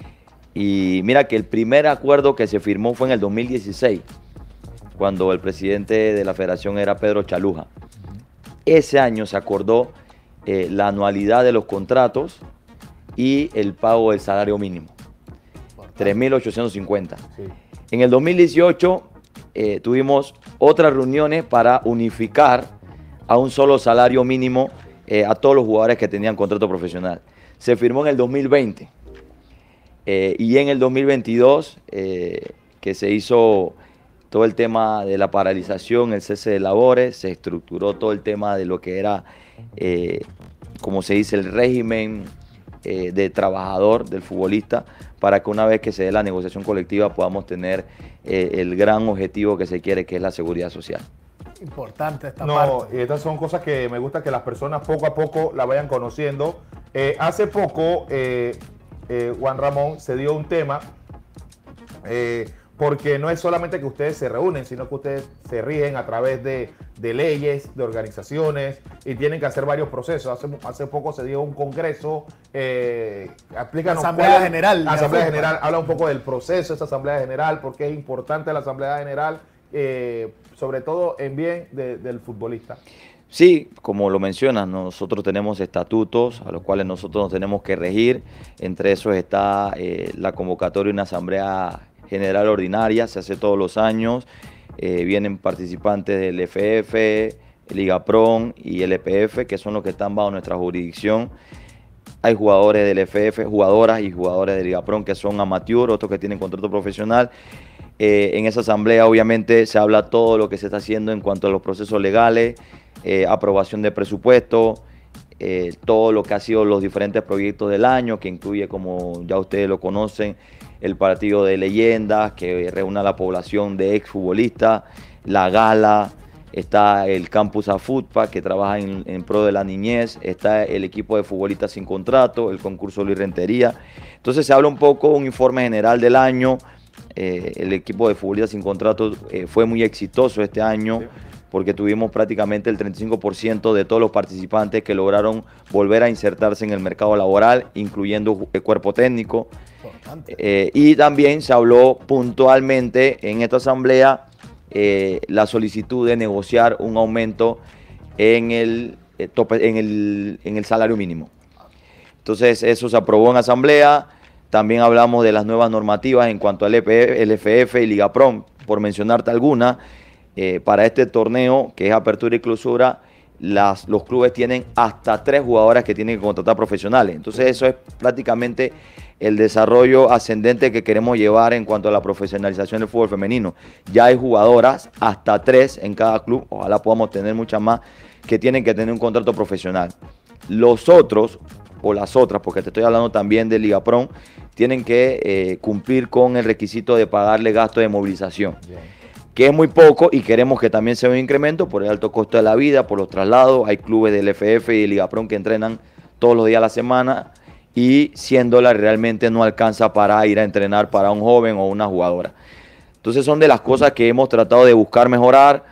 Y mira que el primer acuerdo que se firmó fue en el dos mil dieciséis, cuando el presidente de la federación era Pedro Chaluja. Ese año se acordó eh, la anualidad de los contratos y el pago del salario mínimo, tres mil ochocientos cincuenta. Sí. En el dos mil dieciocho eh, tuvimos otras reuniones para unificar a un solo salario mínimo eh, a todos los jugadores que tenían contrato profesional. Se firmó en el dos mil veinte eh, y en el dos mil veintidós eh, que se hizo todo el tema de la paralización, el cese de labores, se estructuró todo el tema de lo que era, eh, como se dice, el régimen eh, de trabajador del futbolista, para que una vez que se dé la negociación colectiva podamos tener eh, el gran objetivo que se quiere, que es la seguridad social. Importante esta no, parte. No, y estas son cosas que me gusta que las personas poco a poco la vayan conociendo. Eh, hace poco, eh, eh, Juan Ramón, se dio un tema, eh, porque no es solamente que ustedes se reúnen, sino que ustedes se rigen a través de, de leyes, de organizaciones, y tienen que hacer varios procesos. Hace, hace poco se dio un congreso, eh, explícanos. Asamblea General. Asamblea General, habla un poco del proceso de esa Asamblea General, porque es importante la Asamblea General, eh, sobre todo en bien de, del futbolista. Sí, como lo mencionas, nosotros tenemos estatutos a los cuales nosotros nos tenemos que regir. Entre esos está eh, la convocatoria de una Asamblea General Ordinaria, se hace todos los años. Eh, vienen participantes del F F, Liga Prom y el E P F, que son los que están bajo nuestra jurisdicción. Hay jugadores del F F, jugadoras y jugadores de Liga Prom que son amateur, otros que tienen contrato profesional. Eh, en esa asamblea obviamente se habla todo lo que se está haciendo en cuanto a los procesos legales, eh, aprobación de presupuesto, eh, todo lo que ha sido los diferentes proyectos del año, que incluye, como ya ustedes lo conocen, el partido de leyendas, que reúne a la población de exfutbolistas, la gala, está el campus AFUTPA, que trabaja en, en pro de la niñez, está el equipo de futbolistas sin contrato, el concurso Luis Rentería. Entonces se habla un poco, un informe general del año. Eh, el equipo de futbolistas sin contrato eh, fue muy exitoso este año, sí, porque tuvimos prácticamente el treinta y cinco por ciento de todos los participantes que lograron volver a insertarse en el mercado laboral, incluyendo el cuerpo técnico. Eh, y también se habló puntualmente en esta asamblea eh, la solicitud de negociar un aumento en el, eh, tope, en, el, en el salario mínimo. Entonces eso se aprobó en asamblea. También hablamos de las nuevas normativas en cuanto al E P F, el F F y Liga Prom, por mencionarte alguna. Eh, para este torneo, que es apertura y clausura, las, los clubes tienen hasta tres jugadoras que tienen que contratar profesionales. Entonces eso es prácticamente el desarrollo ascendente que queremos llevar en cuanto a la profesionalización del fútbol femenino. Ya hay jugadoras, hasta tres en cada club, ojalá podamos tener muchas más, que tienen que tener un contrato profesional. Los otros, o las otras, porque te estoy hablando también de Liga Prom, tienen que eh, cumplir con el requisito de pagarle gasto de movilización, bien, que es muy poco, y queremos que también sea un incremento por el alto costo de la vida, por los traslados. Hay clubes del F F y de Liga Prom que entrenan todos los días a la semana, y cien dólares realmente no alcanza para ir a entrenar para un joven o una jugadora. Entonces son de las cosas que hemos tratado de buscar mejorar.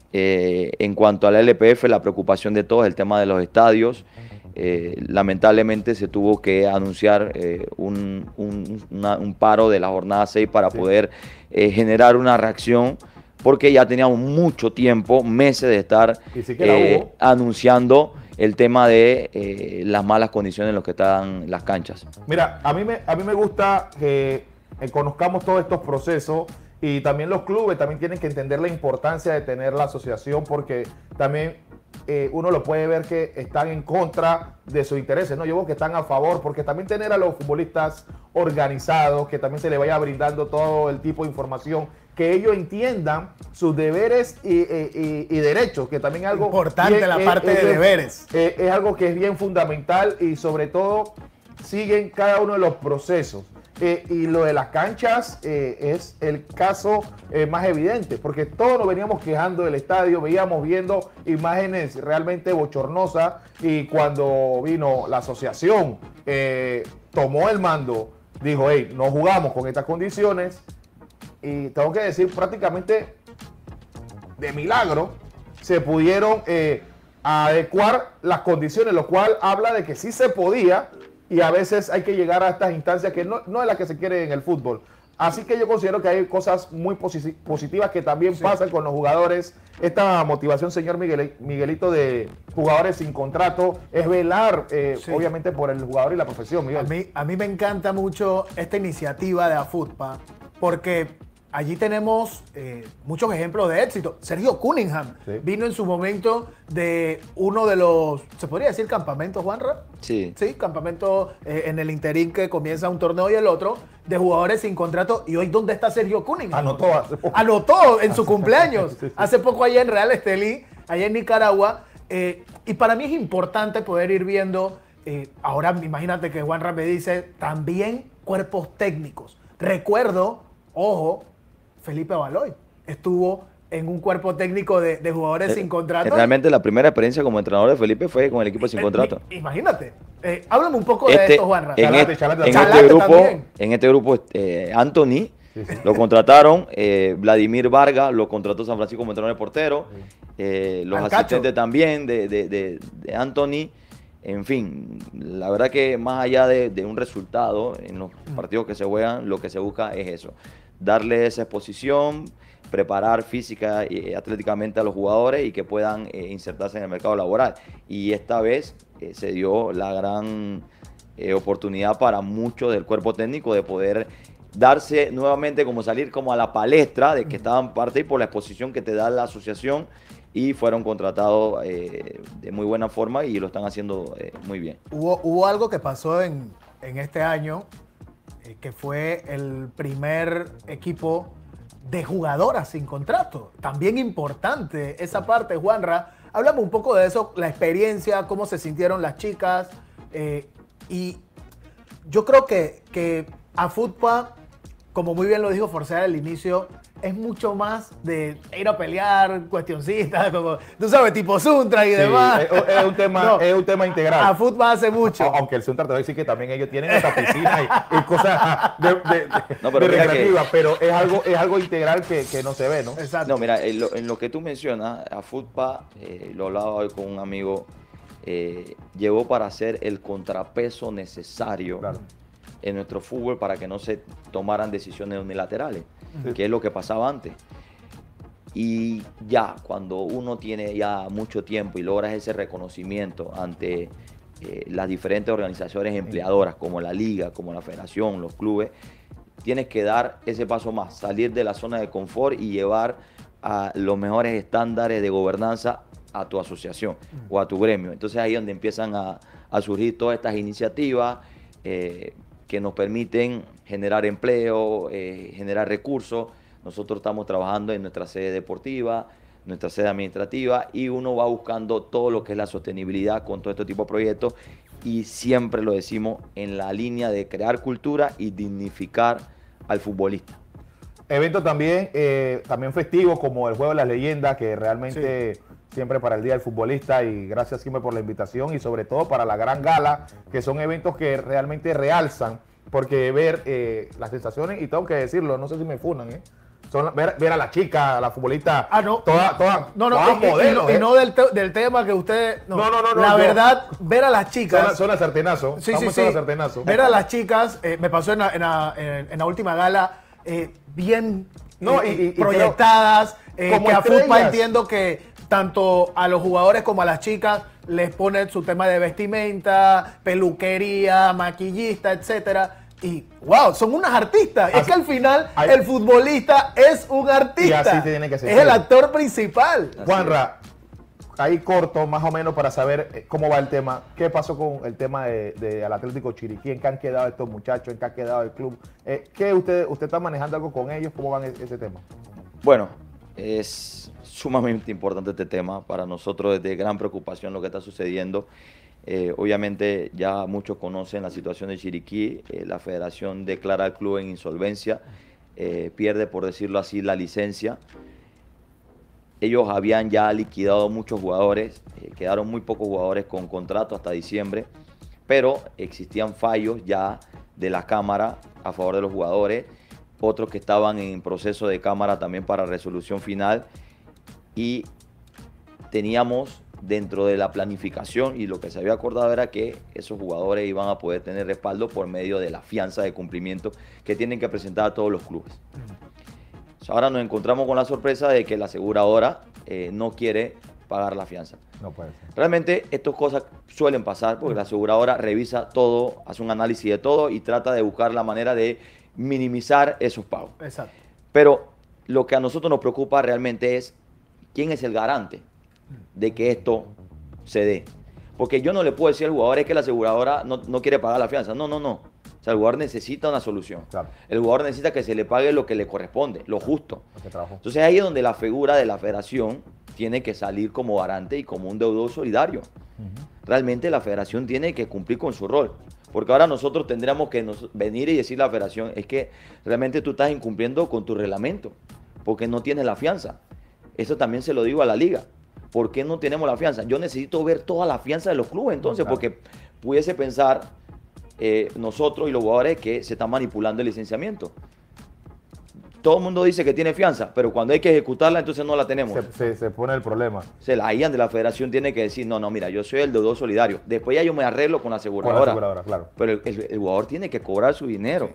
Eh, en cuanto a la L P F, la preocupación de todos, el tema de los estadios. Eh, lamentablemente se tuvo que anunciar eh, un, un, una, un paro de la jornada seis para sí. poder eh, generar una reacción, porque ya teníamos mucho tiempo, meses de estar eh, anunciando el tema de eh, las malas condiciones en las que están las canchas. Mira, a mí me, a mí me gusta que eh, conozcamos todos estos procesos, y también los clubes también tienen que entender la importancia de tener la asociación, porque también eh, uno lo puede ver que están en contra de sus intereses, ¿no? Yo veo que están a favor, porque también tener a los futbolistas organizados, que también se les vaya brindando todo el tipo de información, que ellos entiendan sus deberes y, y, y, y derechos, que también es algo importante, bien, la es, parte es, de es, deberes. Es, es algo que es bien fundamental y sobre todo siguen cada uno de los procesos. Eh, y lo de las canchas eh, es el caso eh, más evidente, porque todos nos veníamos quejando del estadio, veíamos viendo imágenes realmente bochornosas, y cuando vino la asociación, eh, tomó el mando, dijo, hey, no jugamos con estas condiciones, y tengo que decir, prácticamente de milagro, se pudieron eh, adecuar las condiciones, lo cual habla de que sí se podía. Y a veces hay que llegar a estas instancias que no, no es la que se quiere en el fútbol. Así que yo considero que hay cosas muy posi positivas que también sí. pasan con los jugadores. Esta motivación, señor Miguel, Miguelito, de jugadores sin contrato, es velar, eh, sí. obviamente, por el jugador y la profesión, Miguel. A mí, a mí me encanta mucho esta iniciativa de AFUTPA, porque allí tenemos eh, muchos ejemplos de éxito. Sergio Cunningham sí. vino en su momento de uno de los, ¿se podría decir campamentos, Juanra? Sí. Sí, campamento eh, en el interín que comienza un torneo y el otro, de jugadores sin contrato. Y hoy, ¿dónde está Sergio Cunningham? Anotó. Hace poco. Anotó en su cumpleaños. sí, sí. Hace poco allá en Real Estelí, allá en Nicaragua. Eh, y para mí es importante poder ir viendo, eh, ahora imagínate que Juanra me dice, también cuerpos técnicos. Recuerdo, ojo, Felipe Baloy estuvo en un cuerpo técnico de, de jugadores eh, sin contrato. Realmente la primera experiencia como entrenador de Felipe fue con el equipo sin eh, contrato. Imagínate. Eh, háblame un poco este, de esto, Juanra. En, Chalate, et, Chalate, en, Chalate este grupo, también. en este grupo, eh, Anthony sí, sí. lo contrataron, eh, Vladimir Vargas lo contrató San Francisco como entrenador de portero, eh, los Al asistentes cacho. también de, de, de, de Anthony. En fin, la verdad que más allá de, de un resultado en los partidos que se juegan, lo que se busca es eso, darle esa exposición, preparar física y atléticamente a los jugadores y que puedan eh, insertarse en el mercado laboral. Y esta vez eh, se dio la gran eh, oportunidad para muchos del cuerpo técnico de poder darse nuevamente, como salir como a la palestra, de que estaban parte y por la exposición que te da la asociación, y fueron contratados eh, de muy buena forma y lo están haciendo eh, muy bien. Hubo, hubo algo que pasó en, en este año, eh, que fue el primer equipo de jugadoras sin contrato. También importante esa parte, Juanra. Háblame un poco de eso, la experiencia, cómo se sintieron las chicas. Eh, y yo creo que, que AFUTPA, como muy bien lo dijo Forsyth al inicio, es mucho más de ir a pelear, cuestioncistas, como tú sabes, tipo Suntra y sí, demás. Es, es, un tema, no, es un tema integral. AFUTPA hace mucho. Aunque el Suntra te va a decir que también ellos tienen esa piscina y, y cosas de, de, de, no, pero de recreativa, que, pero es algo, es algo integral que, que no se ve, ¿no? Exacto. No, mira, en lo, en lo que tú mencionas, AFUTPA, eh, lo hablaba hoy con un amigo, eh, llegó para hacer el contrapeso necesario claro. en nuestro fútbol para que no se tomaran decisiones unilaterales, sí. que es lo que pasaba antes. Y ya, cuando uno tiene ya mucho tiempo y logras ese reconocimiento ante eh, las diferentes organizaciones empleadoras, como la liga, como la federación, los clubes, tienes que dar ese paso más, salir de la zona de confort y llevar a los mejores estándares de gobernanza a tu asociación o a tu gremio. Entonces ahí es donde empiezan a, a surgir todas estas iniciativas eh, que nos permiten generar empleo, eh, generar recursos. Nosotros estamos trabajando en nuestra sede deportiva, nuestra sede administrativa, y uno va buscando todo lo que es la sostenibilidad con todo este tipo de proyectos, y siempre lo decimos en la línea de crear cultura y dignificar al futbolista. Eventos también, eh, también festivos como el Juego de las Leyendas, que realmente sí. siempre para el Día del Futbolista, y gracias siempre por la invitación y sobre todo para la Gran Gala, que son eventos que realmente realzan, porque ver eh, las sensaciones, y tengo que decirlo, no sé si me funan, ¿eh? Son, ver, ver a la chica, a la futbolista, ah, no. toda, toda, no, no, toda y, modelo, y, no, ¿eh? y no del, te, del tema que usted... No, no, no, no La no, verdad, yo, ver a las chicas... Son, son a sartenazo. Sí, sí, sí. sartenazo. Ver a las chicas, eh, me pasó en la, en, la, en, en la última gala, eh, bien no, eh, y, y, proyectadas, eh, como que a estrellas. FUTPA entiendo que tanto a los jugadores como a las chicas les ponen su tema de vestimenta, peluquería, maquillista, etcétera. Y wow, son unas artistas. Así, es que al final hay, el futbolista es un artista. Y así tiene que ser. Es el actor principal. Juanra, ahí corto, más o menos, para saber eh, cómo va el tema. ¿Qué pasó con el tema de, de al Atlético Chiriquí? ¿En qué han quedado estos muchachos? ¿En qué ha quedado el club? Eh, ¿qué usted, usted está manejando algo con ellos? ¿Cómo van ese, ese tema? Bueno, es sumamente importante este tema. Para nosotros es de gran preocupación lo que está sucediendo. Eh, obviamente ya muchos conocen la situación de Chiriquí. Eh, la federación declara al club en insolvencia. Eh, pierde, por decirlo así, la licencia. Ellos habían ya liquidado muchos jugadores, eh, quedaron muy pocos jugadores con contrato hasta diciembre, pero existían fallos ya de la Cámara a favor de los jugadores, otros que estaban en proceso de Cámara también para resolución final, y teníamos dentro de la planificación, y lo que se había acordado era que esos jugadores iban a poder tener respaldo por medio de la fianza de cumplimiento que tienen que presentar a todos los clubes. Ahora nos encontramos con la sorpresa de que la aseguradora eh, no quiere pagar la fianza. No puede ser. Realmente estas cosas suelen pasar porque la aseguradora revisa todo, hace un análisis de todo y trata de buscar la manera de minimizar esos pagos. Exacto. Pero lo que a nosotros nos preocupa realmente es quién es el garante de que esto se dé. Porque yo no le puedo decir al jugador es que la aseguradora no, no quiere pagar la fianza. No, no, no. O sea, el jugador necesita una solución. Claro. El jugador necesita que se le pague lo que le corresponde, lo justo. Entonces ahí es donde la figura de la federación tiene que salir como garante y como un deudor solidario. Uh-huh. Realmente la federación tiene que cumplir con su rol. Porque ahora nosotros tendríamos que nos venir y decir a la federación, es que realmente tú estás incumpliendo con tu reglamento, porque no tienes la fianza. Eso también se lo digo a la liga. ¿Por qué no tenemos la fianza? Yo necesito ver toda la fianza de los clubes entonces, claro. Porque pudiese pensar eh, nosotros y los jugadores que se está manipulando el licenciamiento. Todo el mundo dice que tiene fianza, pero cuando hay que ejecutarla, entonces no la tenemos. Se, se, se pone el problema. Se la, ahí donde la federación tiene que decir, no, no, mira, yo soy el deudor solidario. Después ya yo me arreglo con la aseguradora. Con la aseguradora, claro. Pero el, el, el jugador tiene que cobrar su dinero.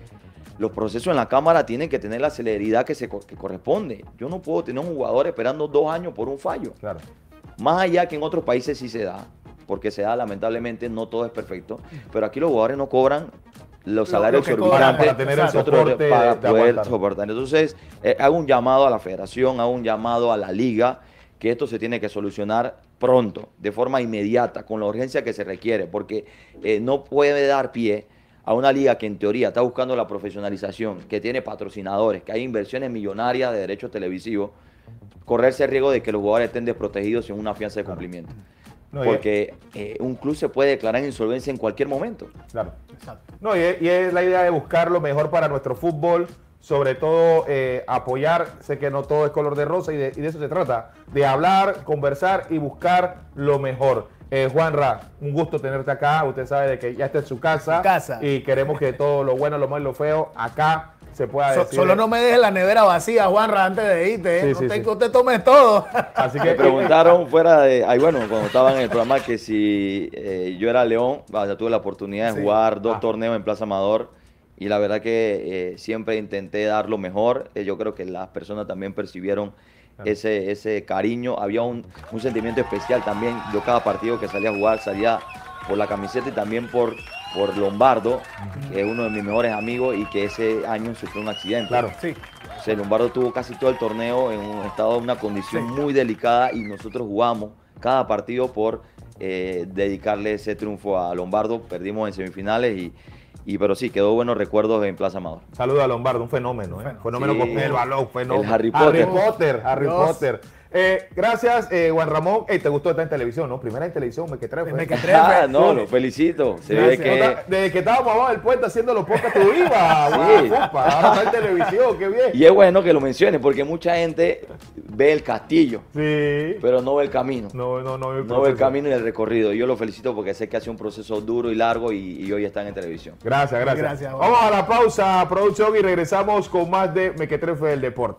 Los procesos en la Cámara tienen que tener la celeridad que, se, que corresponde. Yo no puedo tener un jugador esperando dos años por un fallo. Claro. Más allá que en otros países sí se da, porque se da, lamentablemente, no todo es perfecto. Pero aquí los jugadores no cobran los salarios exorbitantes para tener el soporte para de, de poder aguantar. soportar. Entonces, eh, hago un llamado a la federación, hago un llamado a la liga, que esto se tiene que solucionar pronto, de forma inmediata, con la urgencia que se requiere, porque eh, no puede dar pie a una liga que en teoría está buscando la profesionalización, que tiene patrocinadores, que hay inversiones millonarias de derechos televisivos, correrse el riesgo de que los jugadores estén desprotegidos sin una fianza de cumplimiento. No, porque eh, un club se puede declarar en insolvencia en cualquier momento. Claro. Exacto. No, y es, y es la idea de buscar lo mejor para nuestro fútbol, sobre todo eh, apoyar, sé que no todo es color de rosa y de, y de eso se trata, de hablar, conversar y buscar lo mejor. Eh, Juanra, un gusto tenerte acá, usted sabe de que ya está en su casa, casa. Y queremos que todo lo bueno, lo malo y lo feo acá se pueda so, decir. Solo no me dejes la nevera vacía, Juanra, antes de irte, ¿eh? Sí, no sí, te, sí. usted tome todo. Así que me preguntaron fuera de, ay, bueno, cuando estaba en el programa que si eh, yo era León, ya tuve la oportunidad de sí. jugar dos Ah. torneos en Plaza Amador y la verdad que eh, siempre intenté dar lo mejor. Eh, yo creo que las personas también percibieron claro. ese, ese cariño. Había un, un sentimiento especial también. Yo cada partido que salía a jugar salía por la camiseta y también por, por Lombardo, uh-huh. que es uno de mis mejores amigos y que ese año sufrió un accidente. Claro, sí. O sea, Lombardo tuvo casi todo el torneo en un estado, en una condición sí. muy delicada y nosotros jugamos cada partido por eh, dedicarle ese triunfo a Lombardo. Perdimos en semifinales y Y, pero sí, quedó buenos recuerdos en Plaza Amador. Saludos a Lombardo, un fenómeno, ¿eh? Fenómeno sí, con el balón, fenómeno. El Harry Potter. Harry Potter, Harry Dios. Potter. Eh, gracias, eh, Juan Ramón. Hey, ¿te gustó estar en televisión, no? Primera en televisión, me que trefe. Me que trefe. Ah, no, lo felicito. Se ve que... Desde que estábamos abajo del puente haciendo los podcasts, tú ibas. Sí. Wow, ahora está en televisión, qué bien. Y es bueno que lo menciones, porque mucha gente ve el castillo, sí. pero no ve el camino. No, no, no ve el No ve el camino y el recorrido. Yo lo felicito porque sé que hace un proceso duro y largo y, y hoy están en televisión. Gracias, gracias. gracias Vamos a la pausa, producción, y regresamos con más de Mequetrefe del Deporte.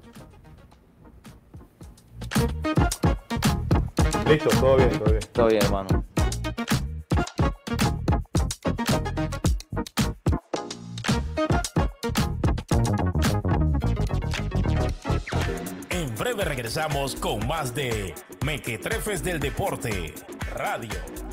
Listo, todo bien, todo bien. Todo bien, hermano. En breve regresamos con más de Mequetrefes del Deporte Radio.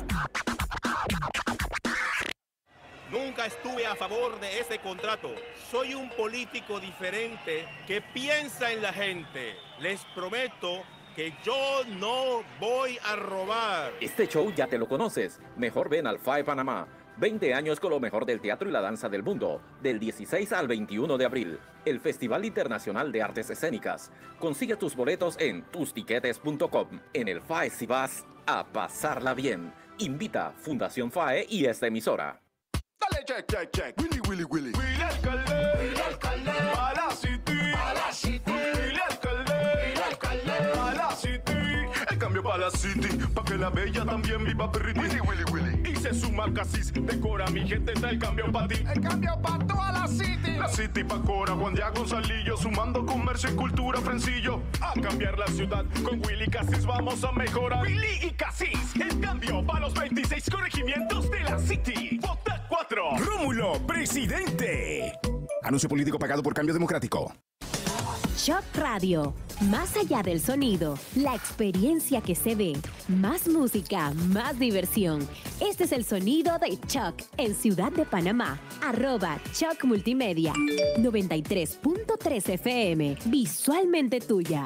Nunca estuve a favor de ese contrato. Soy un político diferente que piensa en la gente. Les prometo que yo no voy a robar. Este show ya te lo conoces. Mejor ven al F A E Panamá. veinte años con lo mejor del teatro y la danza del mundo. Del dieciséis al veintiuno de abril. El Festival Internacional de Artes Escénicas. Consigue tus boletos en tus tiquetes punto com. En el F A E si vas a pasarla bien. Invita Fundación F A E y esta emisora. Dale, check, check, check. Willy, Willy, Willy. Willy Alcalde. Willy Alcalde. Pa' la City. Pa' la City. Willy Alcalde. Willy Alcalde. Pa' la City. El cambio pa' la City. Pa' que la bella también viva perriti. Willy, Willy, Willy. Y se suma Casis. Decora, mi gente, está el cambio pa' ti. El cambio pa' toda la City. La City pa' Cora, Juan Diego Gonzalillo. Sumando comercio y cultura, Frencillo. A cambiar la ciudad. Con Willy Casis vamos a mejorar. Willy y Casis. El cambio pa' los veintiséis corregimientos de la City. Vota cuatro. Rómulo, presidente. Anuncio político pagado por Cambio Democrático. Shock Radio, más allá del sonido, la experiencia que se ve, más música, más diversión. Este es el sonido de Shock en Ciudad de Panamá. Arroba Shock Multimedia. noventa y tres punto tres F M, visualmente tuya.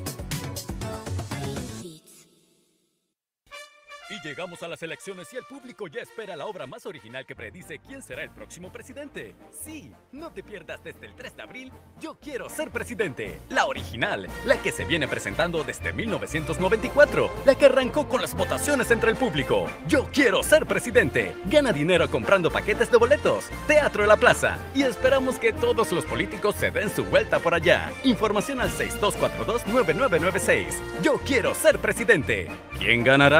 Y llegamos a las elecciones y el público ya espera la obra más original que predice quién será el próximo presidente. Sí, no te pierdas desde el tres de abril, Yo Quiero Ser Presidente. La original, la que se viene presentando desde mil novecientos noventa y cuatro, la que arrancó con las votaciones entre el público. Yo Quiero Ser Presidente. Gana dinero comprando paquetes de boletos, Teatro de la Plaza. Y esperamos que todos los políticos se den su vuelta por allá. Información al seis dos cuatro dos nueve nueve nueve seis. Yo Quiero Ser Presidente. ¿Quién ganará?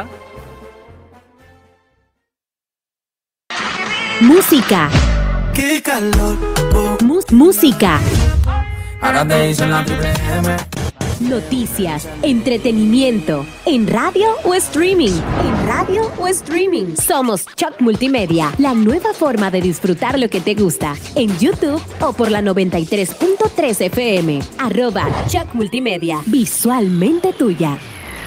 Música. Qué calor. Mu- música. Ahora te dicen la triple M. Noticias, entretenimiento, en radio o streaming. En radio o streaming. Somos Shock Multimedia, la nueva forma de disfrutar lo que te gusta. En YouTube o por la noventa y tres punto tres F M. Arroba Shock Multimedia, visualmente tuya.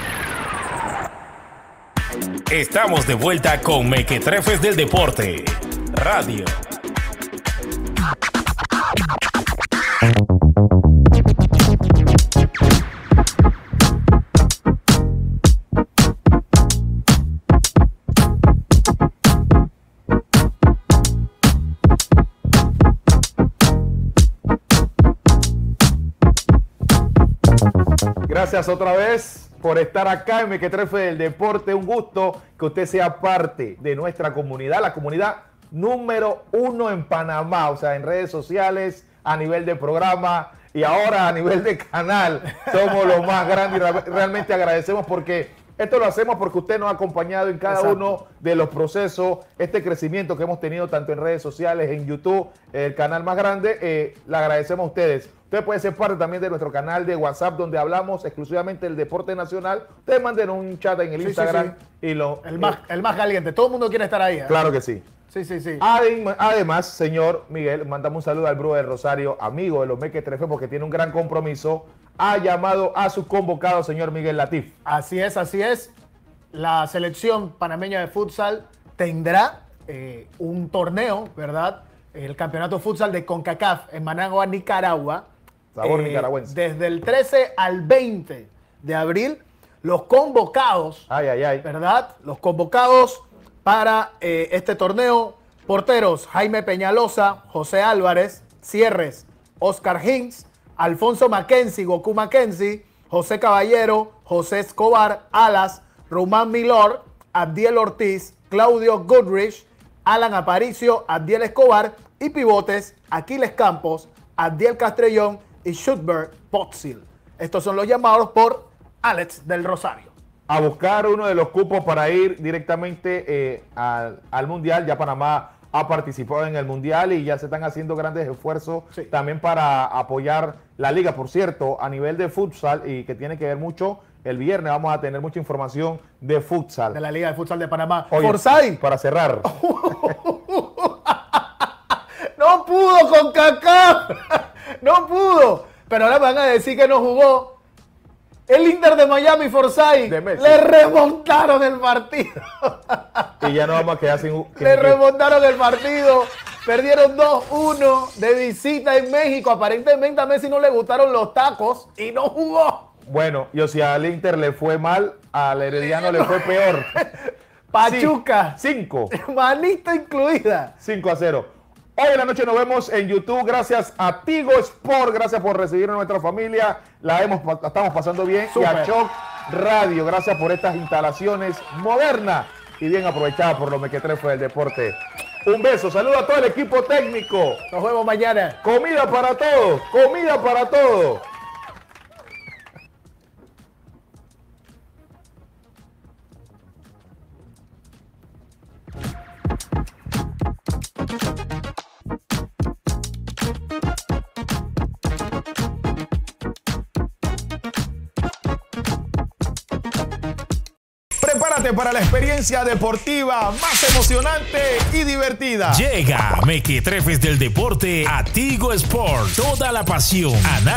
Estamos de vuelta con Mequetrefes del Deporte Radio. Gracias otra vez por estar acá en Mequetrefe del Deporte. Un gusto que usted sea parte de nuestra comunidad, la comunidad número uno en Panamá, o sea, en redes sociales, a nivel de programa y ahora a nivel de canal. Somos los más grandes y realmente agradecemos porque esto lo hacemos porque usted nos ha acompañado en cada Exacto. uno de los procesos, este crecimiento que hemos tenido tanto en redes sociales, en YouTube, el canal más grande, eh, le agradecemos a ustedes. Usted puede ser parte también de nuestro canal de WhatsApp donde hablamos exclusivamente del deporte nacional. Ustedes manden un chat en el sí, Instagram sí, sí. y lo... El más, el más caliente. Todo el mundo quiere estar ahí. ¿eh? Claro que sí. Sí, sí, sí. Además, señor Miguel, mandamos un saludo al brother Rosario, amigo de los Mequetrefe, porque tiene un gran compromiso. Ha llamado a su convocado, señor Miguel Latif. Así es, así es. La selección panameña de futsal tendrá eh, un torneo, ¿verdad? El campeonato futsal de CONCACAF en Managua, Nicaragua. Sabor eh, nicaragüense. Desde el trece al veinte de abril, los convocados, ay, ay, ay. ¿verdad? Los convocados para eh, este torneo, porteros Jaime Peñalosa, José Álvarez, Cierres, Oscar Hinks, Alfonso Mackenzie, Goku Mackenzie, José Caballero, José Escobar, Alas, Román Milor, Abdiel Ortiz, Claudio Goodrich, Alan Aparicio, Abdiel Escobar y pivotes Aquiles Campos, Abdiel Castrellón y Schubert Potzil. Estos son los llamados por Alex del Rosario. A buscar uno de los cupos para ir directamente eh, al, al Mundial. Ya Panamá ha participado en el Mundial y ya se están haciendo grandes esfuerzos sí. también para apoyar la liga. Por cierto, a nivel de futsal y que tiene que ver mucho, el viernes vamos a tener mucha información de futsal. De la Liga de Futsal de Panamá. Oye, Forsyth. Para cerrar. No pudo con Kaká. No pudo. Pero ahora van a decir que no jugó. El Inter de Miami, Forsyth, le remontaron el partido. Y ya no vamos a quedar sin... Le remontaron el partido. Perdieron dos uno de visita en México. Aparentemente a Messi no le gustaron los tacos y no jugó. Bueno, y o sea, al Inter le fue mal, al Herediano le fue peor. Pachuca. Cinco. Manita incluida. cinco a cero. Hoy en la noche nos vemos en YouTube. Gracias a Tigo Sport. Gracias por recibirnos en nuestra familia. La, hemos, la estamos pasando bien. Super. Y a Choc Radio. Gracias por estas instalaciones modernas y bien aprovechadas por los mequetrefes del deporte. Un beso. Saludo a todo el equipo técnico. Nos vemos mañana. Comida para todos. Comida para todos. Prepárate para la experiencia deportiva más emocionante y divertida. Llega Mequetrefes del Deporte a Tigo Sport. Toda la pasión.